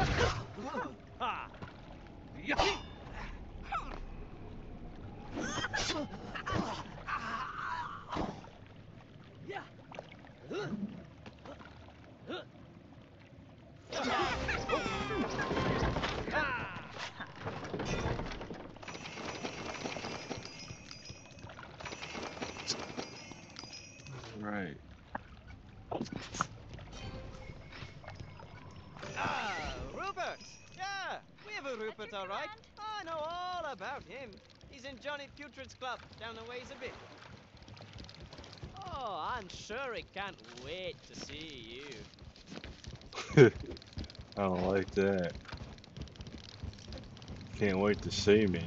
Ha! Yeah. Right. Ah, Rupert! Yeah, we have a Rupert, all right. I know all about him. He's in Johnny Putrid's club, down the ways a bit. Oh, I'm sure he can't wait to see you. I don't like that. Can't wait to see me.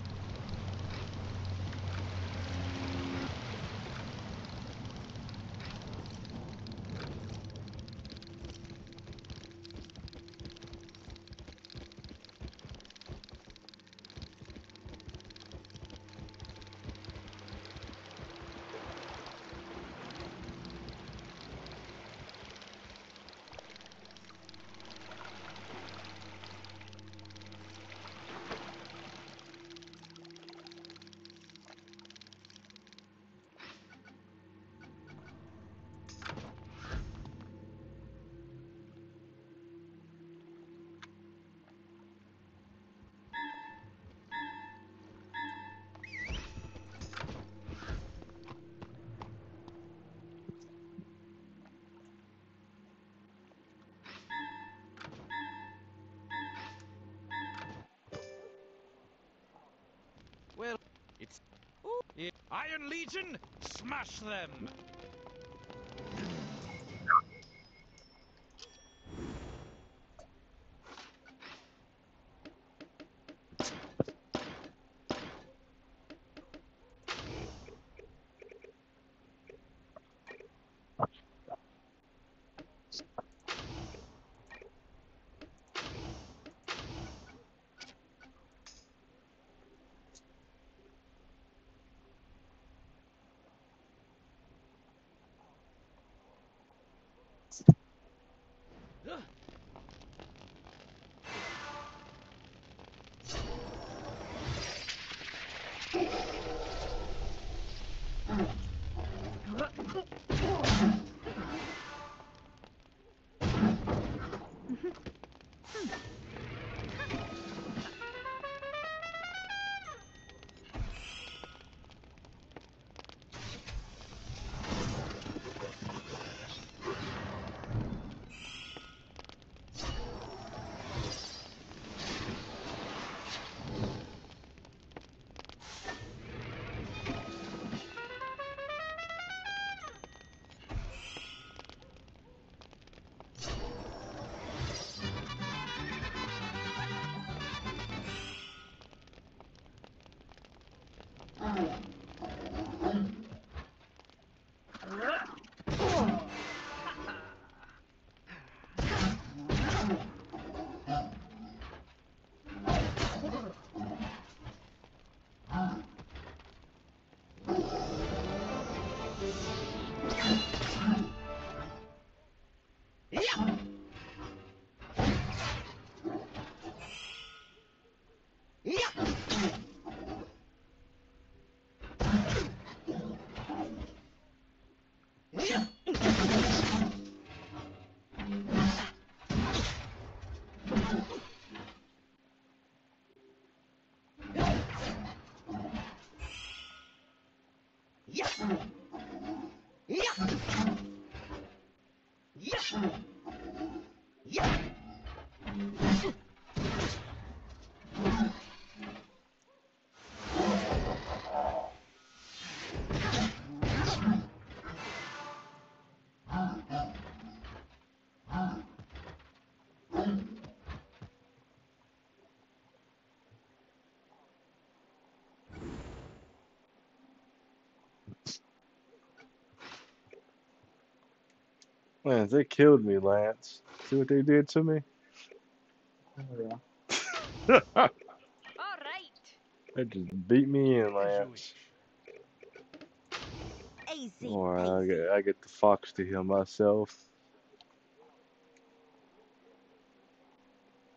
Well, it's... Ooh, yeah. Iron Legion, smash them! Man, they killed me, Lance. See what they did to me? Oh, They All right. just beat me in, Lance. Easy. Or I get, I get the fox to heal myself.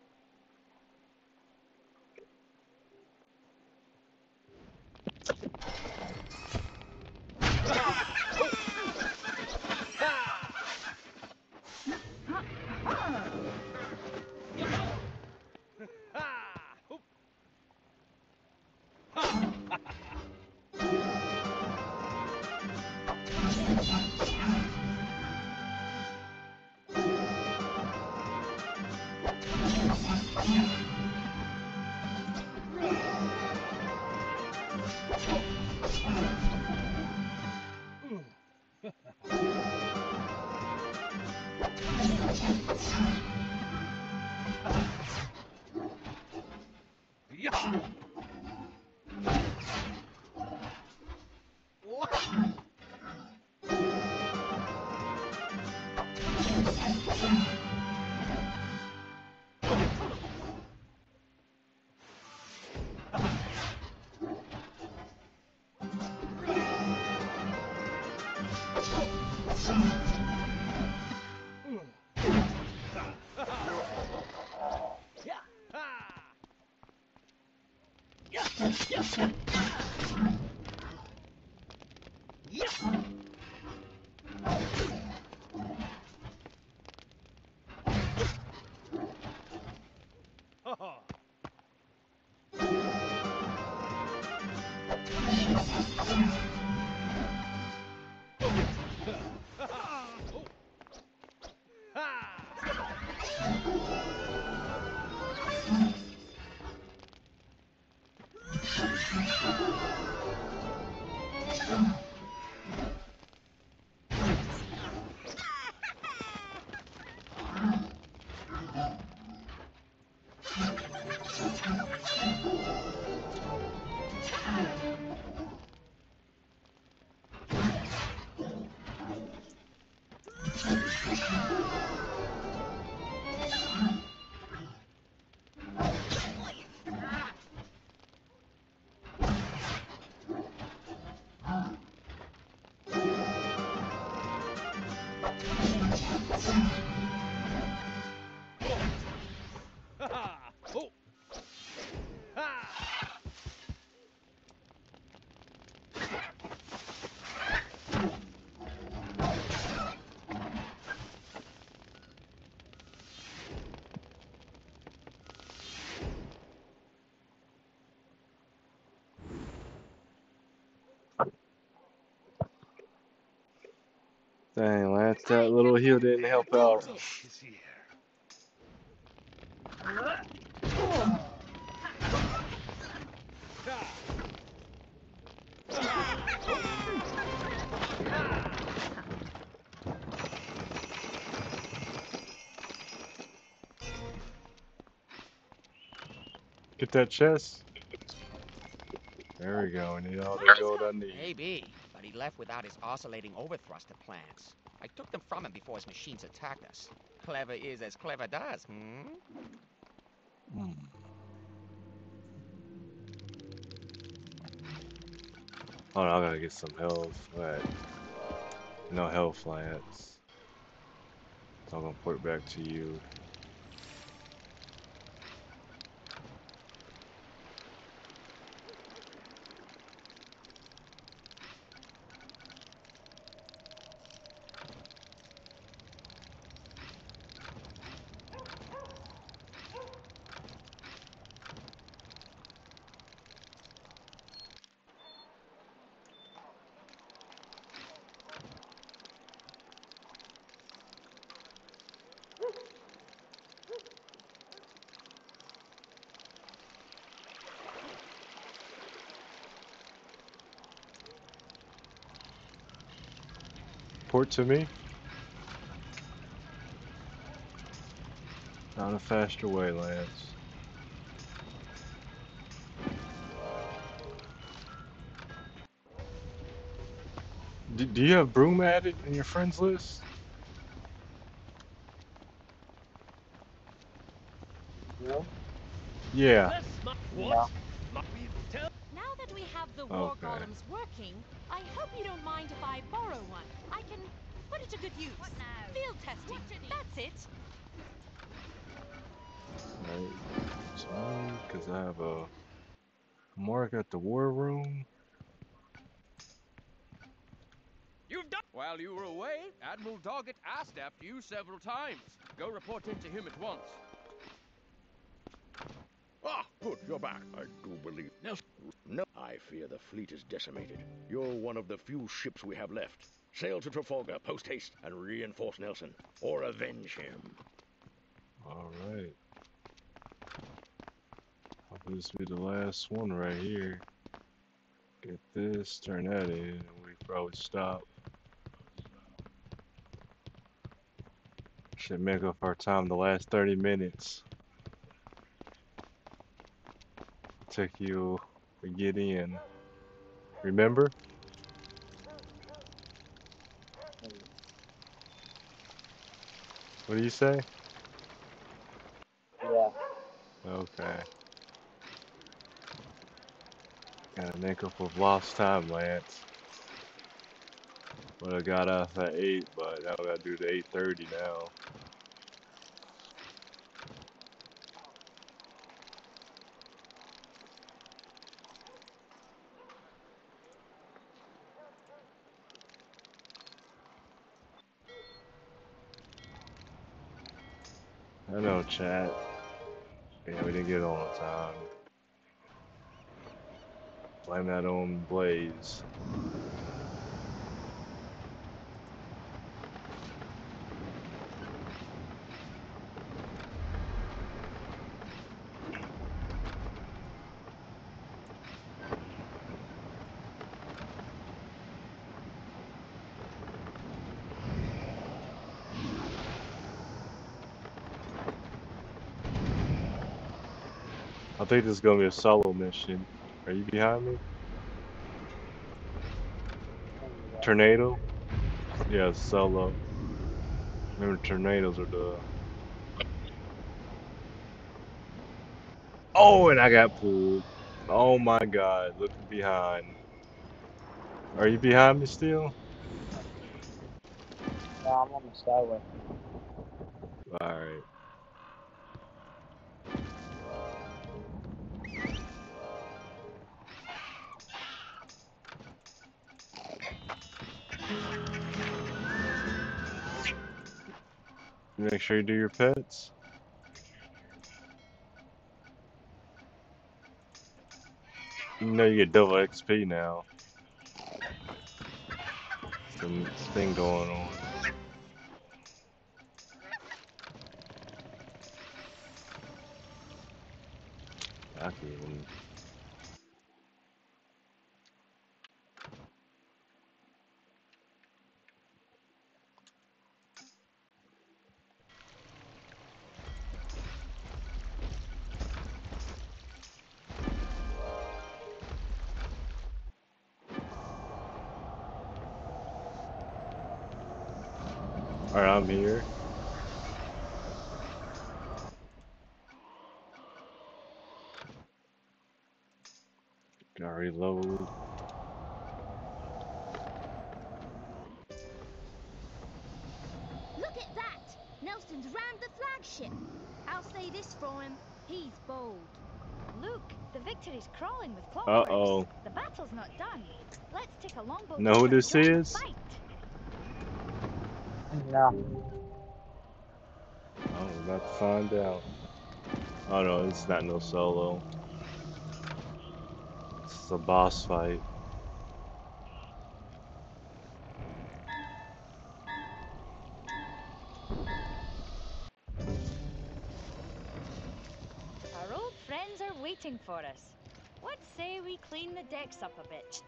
Dang, Lance, that little heal didn't help out. Get that chest. There we go. We need all the gold I need. Maybe, but he left without his oscillating overthruster plans. I took them from him before his machines attacked us. Clever is as clever does, hmm? Hmm. Oh, no, I gotta get some health. Right. No health, Lance. So I'm gonna port it back to you. Port to me. Found a faster way, Lance. Do, do you have Broom added in your friends list? No. Yeah. No. Now that we have the war Okay. golems working, I hope you don't mind if I borrow one. I can put it to good use. What now? Field testing. That's it. Right. Because I have a mark at the war room. You've done. While you were away, Admiral Doggett asked after you several times. Go report in to him at once. Ah, good, you're back. I do believe. No, no. I fear the fleet is decimated. You're one of the few ships we have left. Sail to Trafalgar, post haste, and reinforce Nelson, or avenge him. All right. This will be the last one right here. Get this, turn that in, and we probably stop. Should make up our time the last thirty minutes. Take you to get in. Remember? What do you say? Yeah. Okay. Gotta make up with lost time, Lance. But I got off at eight, but now I gotta do the eight thirty now. I know, chat. Yeah, we didn't get it on time. Blame that on Blaze. I think this is gonna be a solo mission. Are you behind me? Tornado? Yeah, it's solo. Remember, tornadoes are the. Oh, and I got pulled. Oh my god, looking behind. Are you behind me still? No, I'm on the skyway. Alright. Make sure you do your pets. You know you get double X P now. Some thing going on. I can't even. Alright, I'm here. Gotta reload. Look at that! Nelson's rammed the flagship. I'll say this for him. He's bold. Look, the Victory's crawling with clockworks. Uh-oh. The battle's not done. Let's take a longboat. Know who down and this join the is? fight. No. Oh, we're about to find out. Oh no, this is not no solo. It's a boss fight. Our old friends are waiting for us. What say we clean the decks up a bit?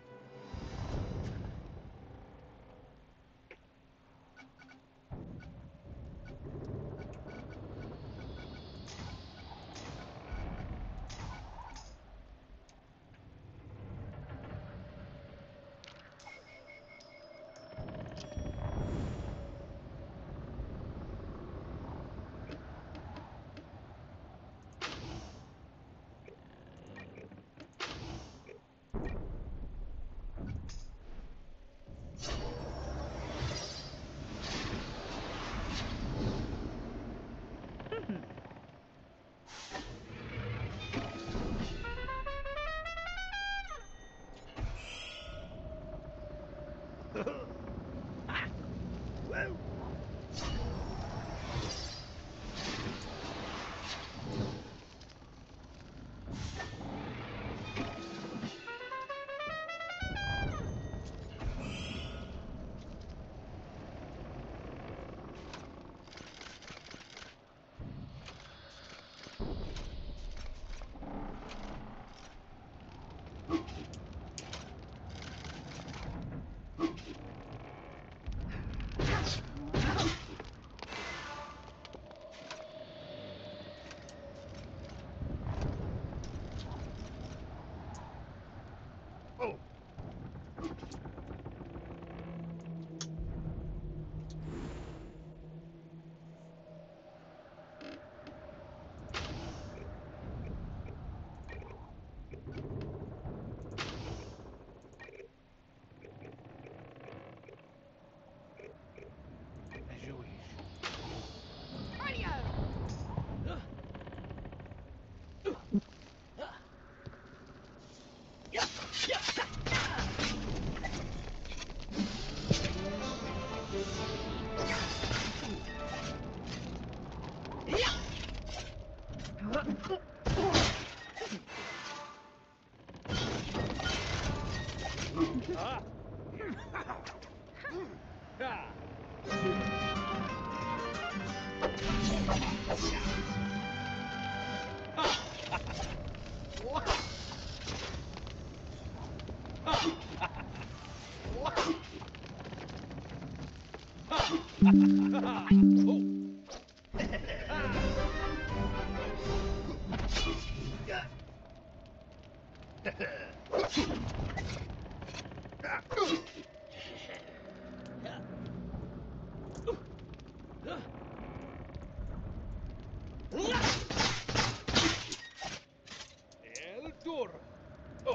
El Dur. Oh.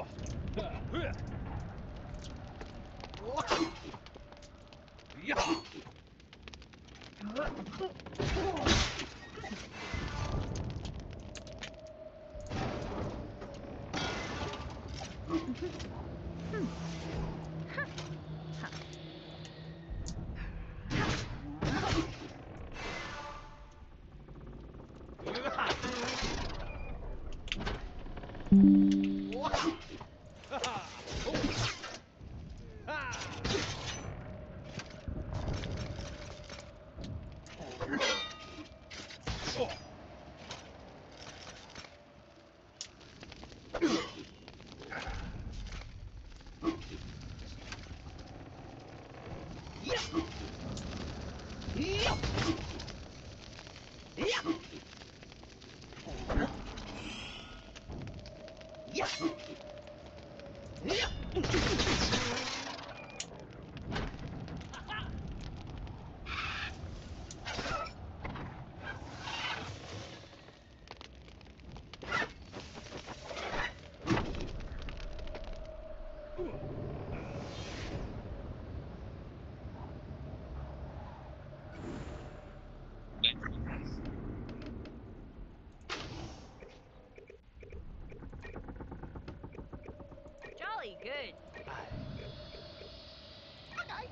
Yeah. Jolly good. Okay.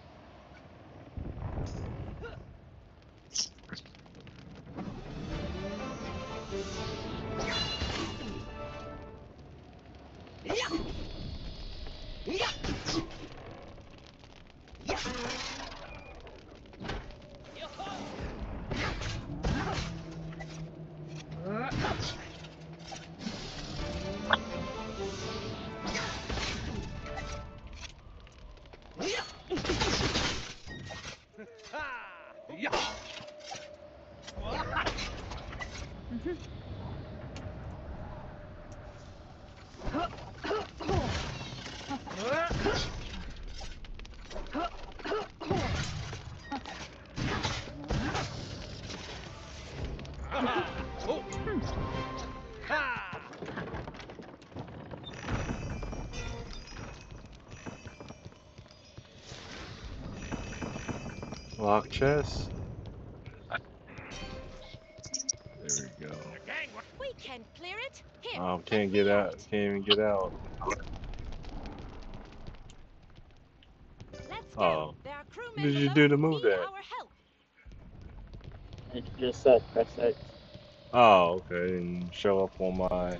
Lock chest. There we go. We can clear it. Here. Oh, can't get out. Can't even get out. Let's go. Oh. There are crewmen Did you below do to who move need that? our help. It just said press X. Oh, okay. It didn't show up on my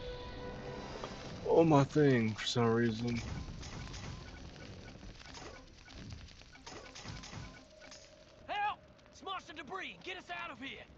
on my thing for some reason. Help! Smash the debris and get us out of here!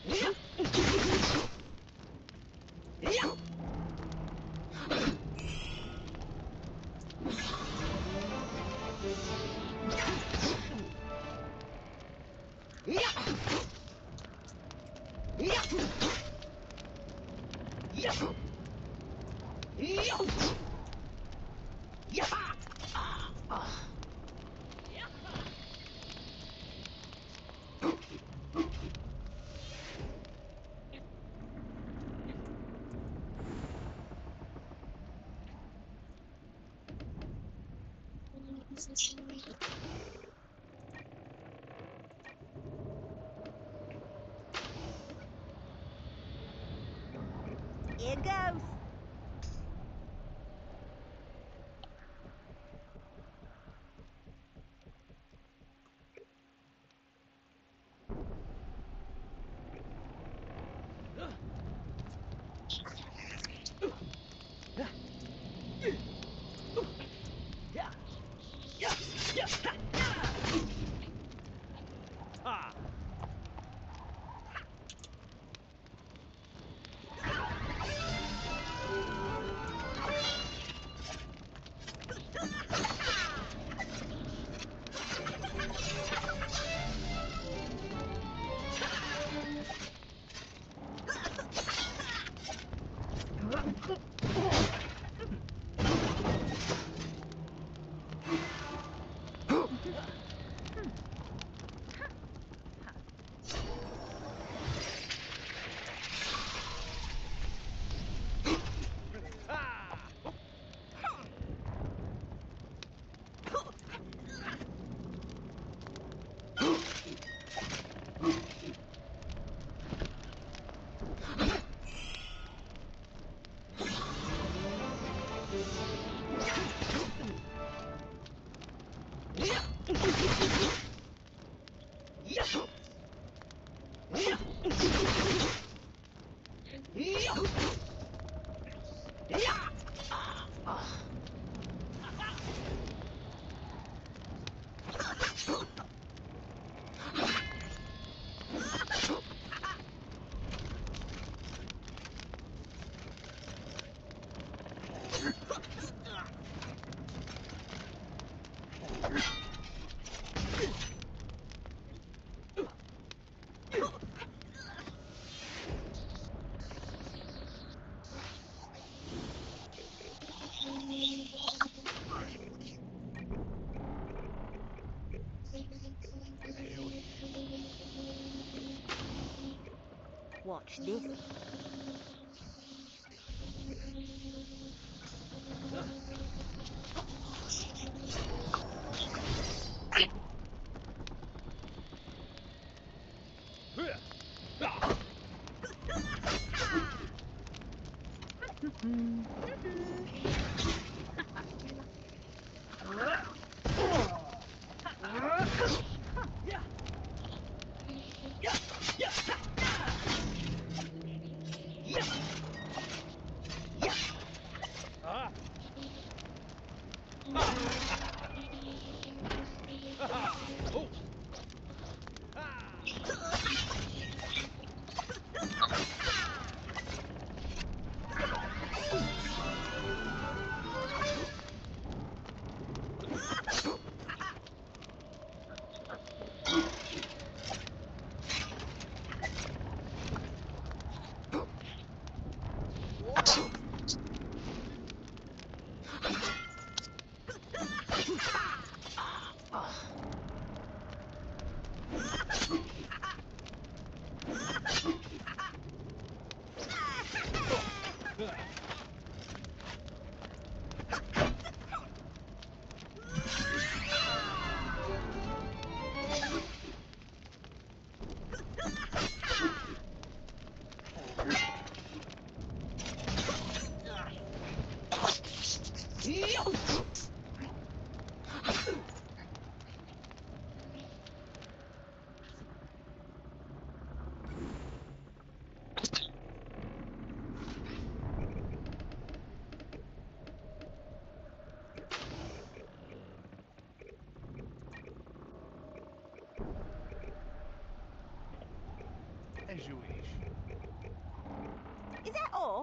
Here goes. Watch this. you wish. Is that all?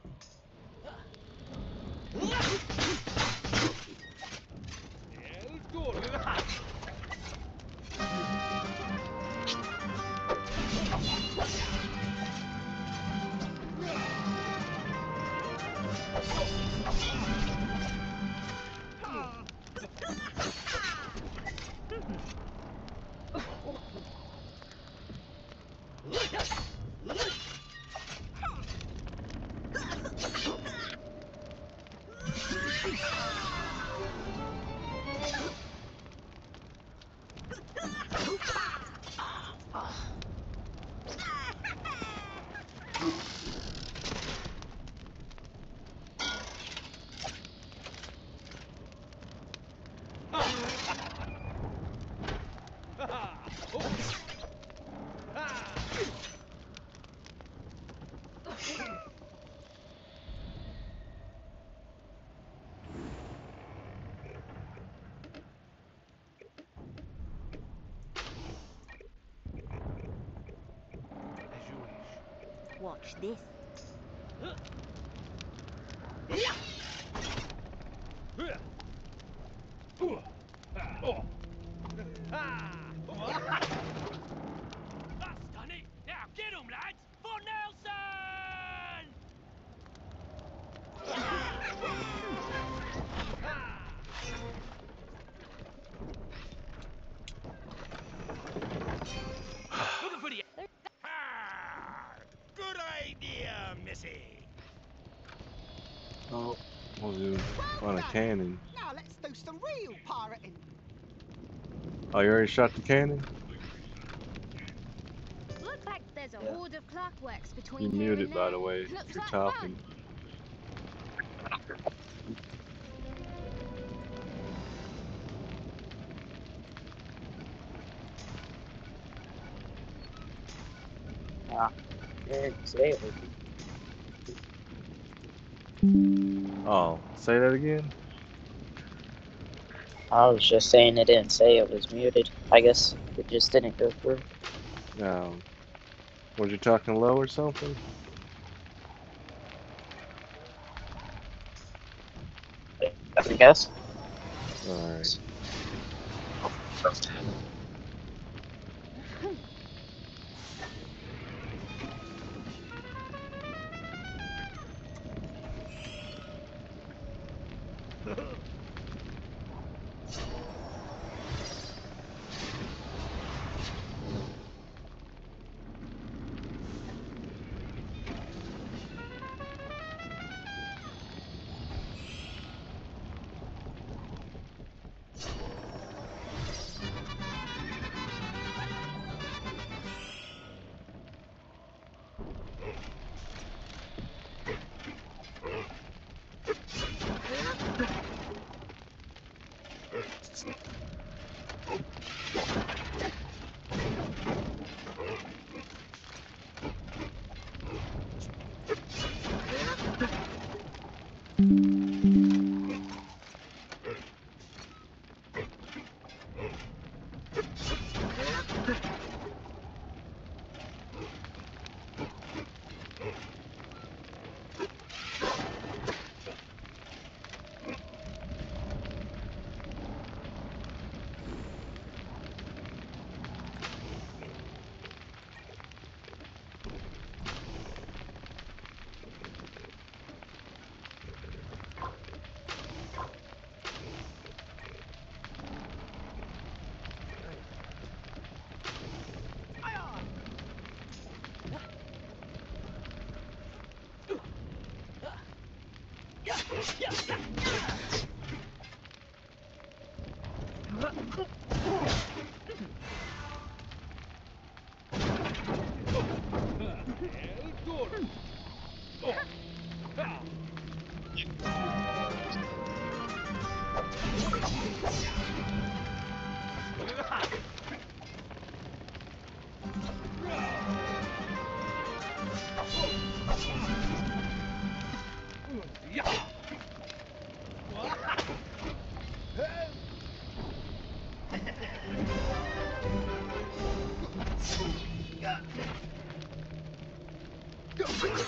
El Toro. Watch this. That's done it. Now get 'em, lads, for Nelson! Looking for the. Good idea, Missy. Oh, was it on a cannon? Now let's do some real pirating. Oh, you already shot the cannon? Look like there's a Yeah. horde of clockworks You between here muted, and by there. the way, if Looks you're like talking. fun. Ah, didn't say it was. Oh, say that again? I was just saying it didn't say it was muted. I guess it just didn't go through. No. Was you talking low or something? I guess. Alright.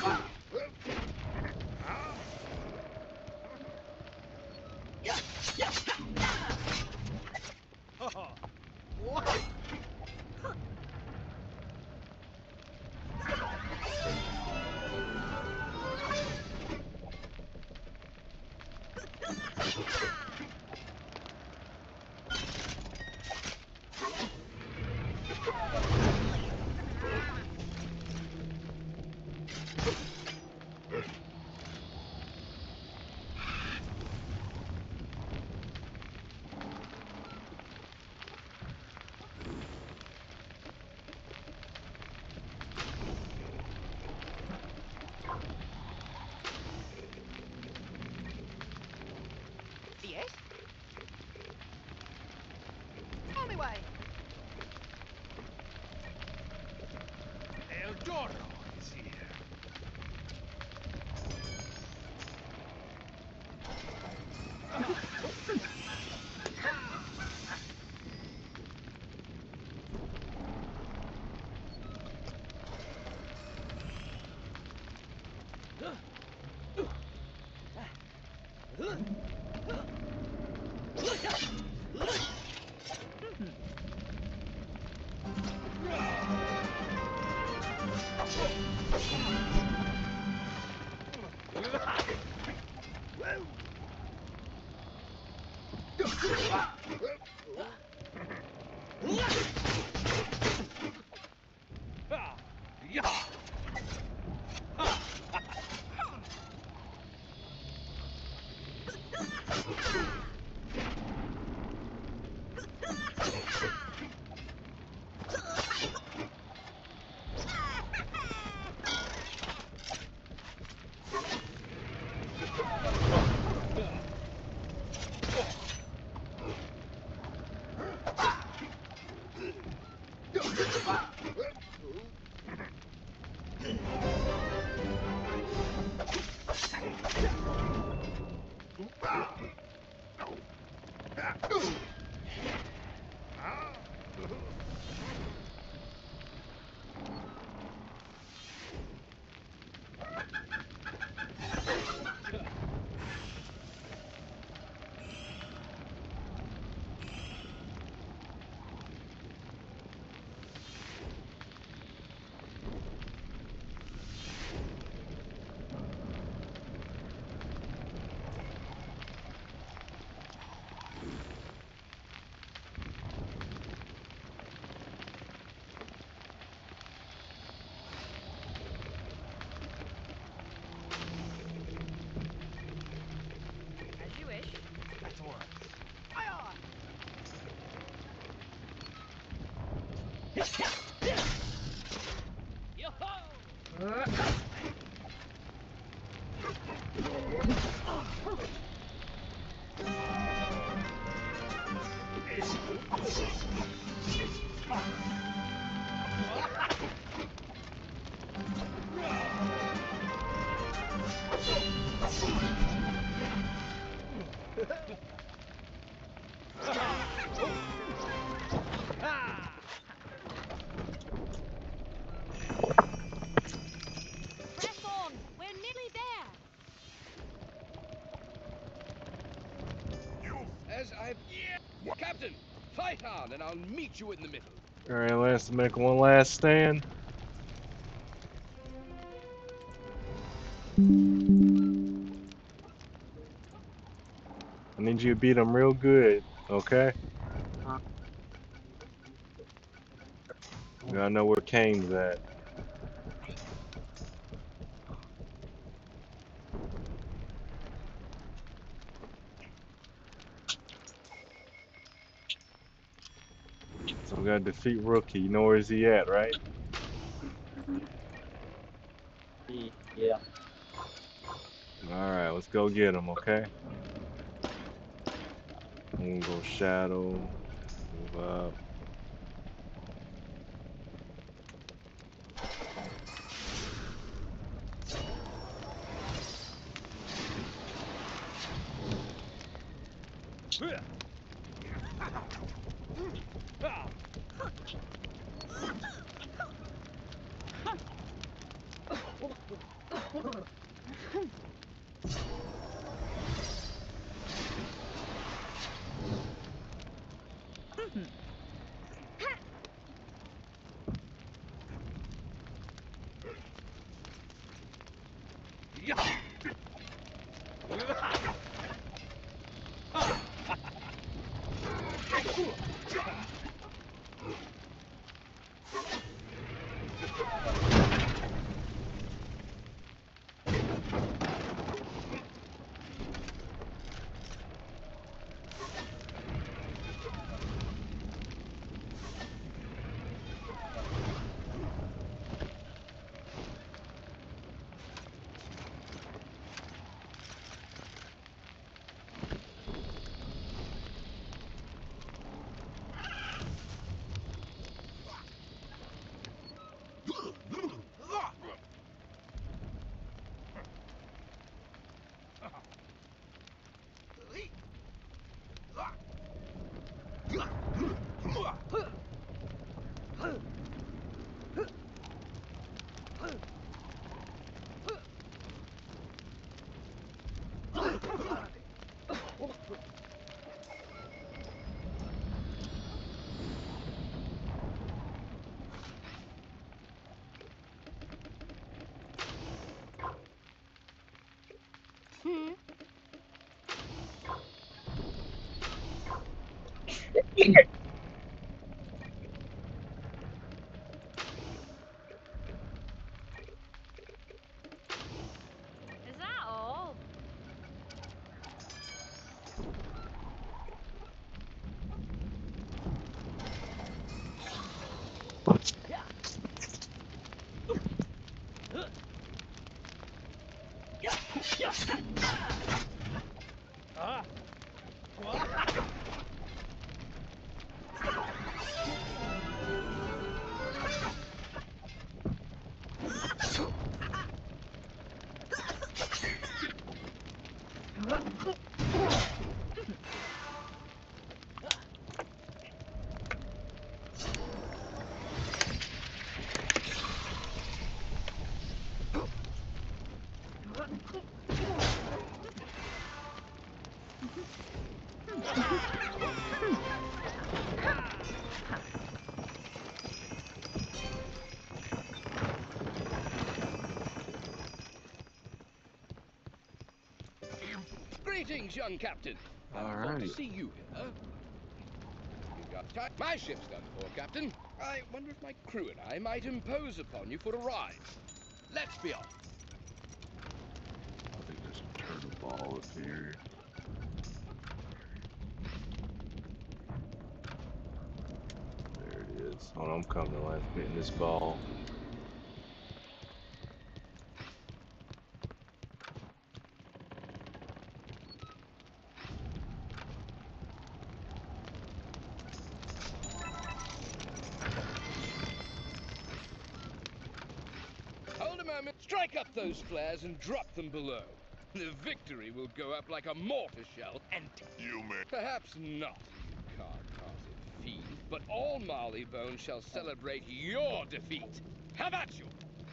Yes? On my way. El Dorno is here. As you wish. At once. Press on! We're nearly there! As I've... Yeah. Captain, fight on and I'll meet you in the middle. Alright, let's make one last stand. I need you to beat them real good, okay? I know where Kane's at. So we gotta defeat Rookie. You know where's he at, right? Yeah. Alright, let's go get him, okay? I'm gonna go Shadow, move up. Is that all? Ah. What? Greetings, young captain. All Glad right. to see you here. You got time? My ship's done for, Captain. I wonder if my crew and I might impose upon you for a ride. Let's be off. I think there's a turtle ball up here. There it is. Hold on, I'm coming to life getting this ball. Hold a moment. Strike up those flares and drop them below. The victory will go up like a mortar shell, and You may. perhaps not, you card-hearted fiend, but all Marleybone shall celebrate your defeat. How about you?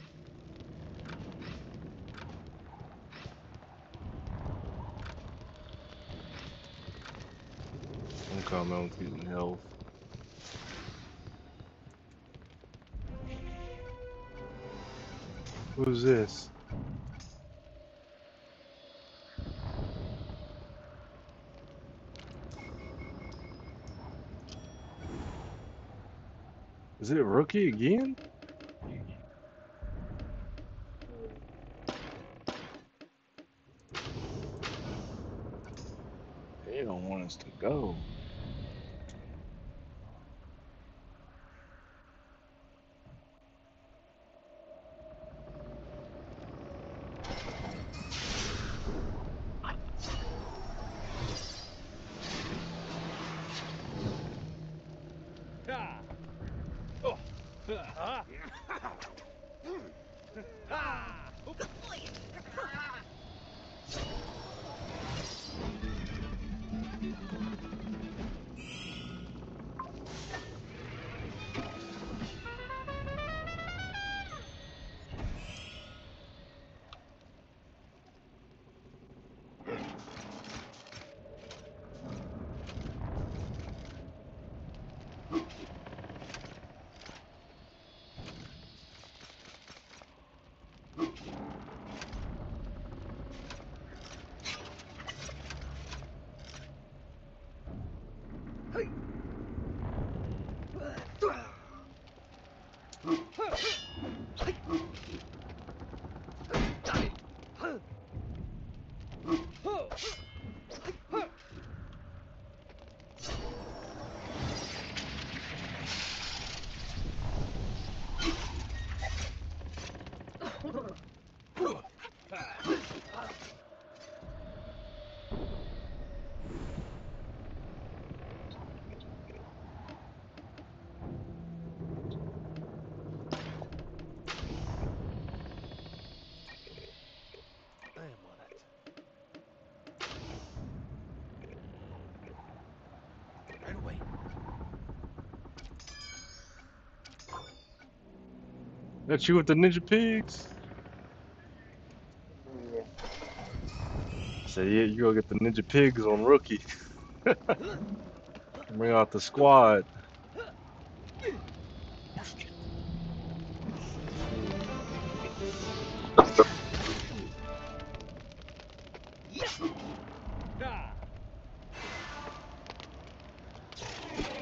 I'm coming, I'm getting health. Who's this? Is it Rookie again? They don't want us to go. Ah. Oh. Ah. Ah. That's you with the ninja pigs? Yeah. So yeah, you go get the ninja pigs on Rookie. Bring out the squad. Ah.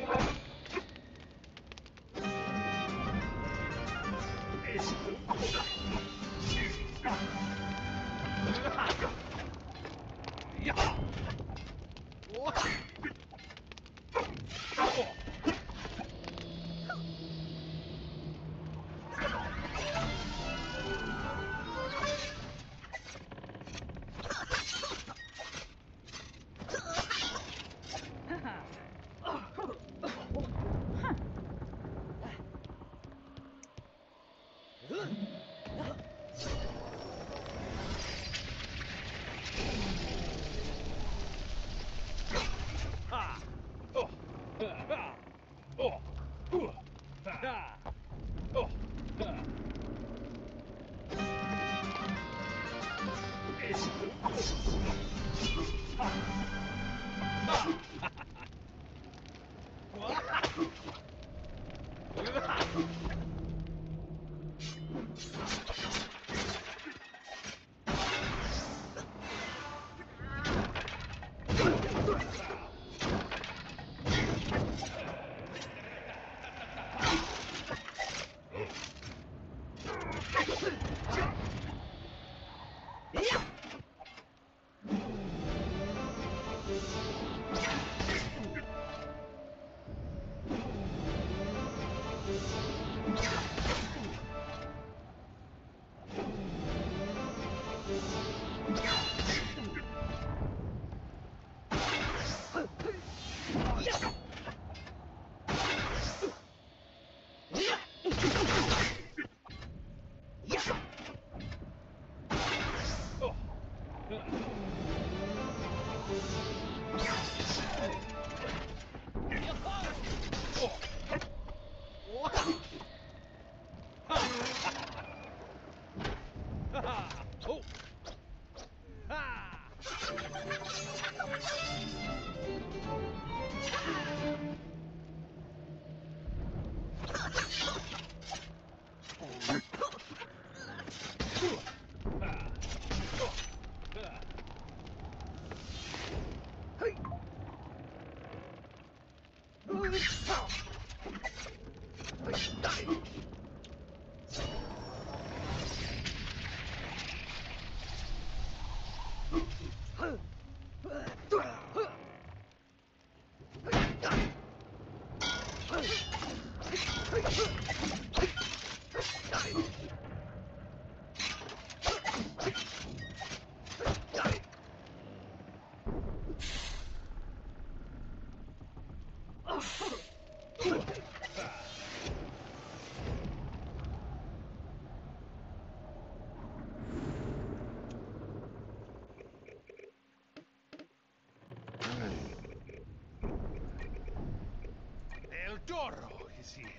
El Toro is here.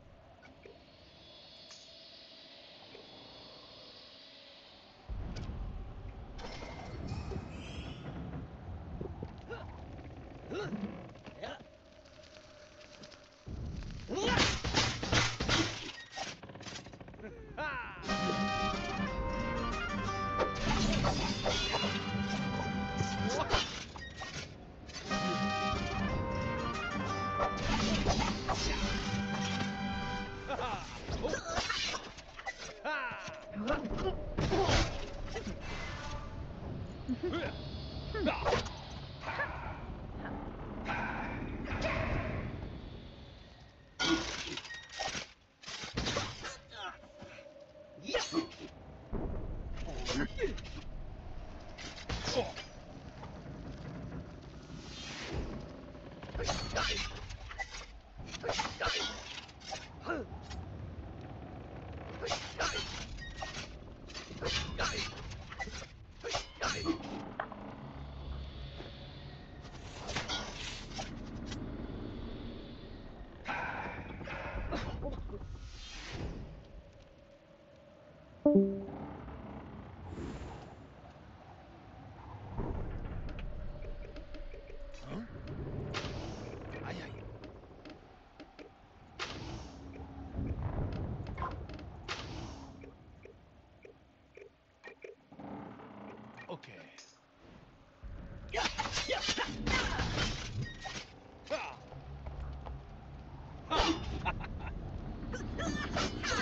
Okay.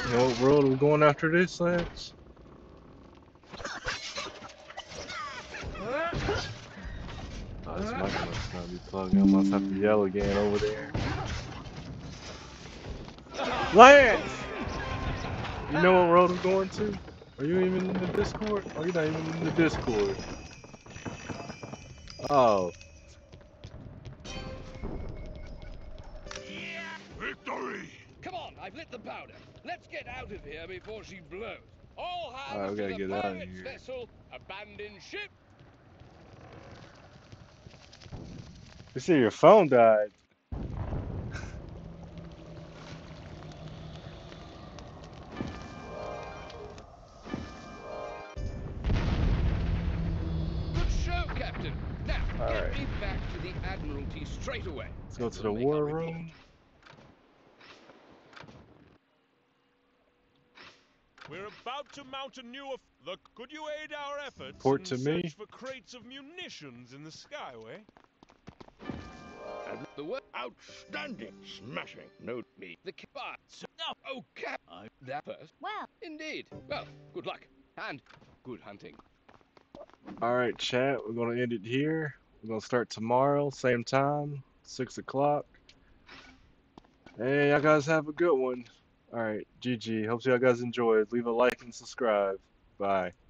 You know what road we're going after this, lads? Oh, this mic must not be plugging. I must have to yell again over there. Lance! You know what road we're going to? Are you even in the Discord? Oh, you're not even in the Discord. Oh. Victory! Come on, I've lit the powder. Let's get out of here before she blows. All hands Alright, we to gotta the get out of pirate's here. vessel, abandon ship. You see your phone died. Good show, Captain. Now, All get right. me back to the Admiralty straight away. Let's go and to we'll the make war our report. room. We're about to mount a new. Aff the, could you aid our efforts Report and to search me. for crates of munitions in the Skyway? And the word outstanding, smashing. Note me. The car. No. Oh, Cap. I that first. Well. Indeed. Well, good luck and good hunting. Alright, chat. We're gonna end it here. We're gonna start tomorrow, same time, six o'clock. Hey, y'all guys have a good one. Alright, G G. Hope y'all guys enjoyed. Leave a like and subscribe. Bye.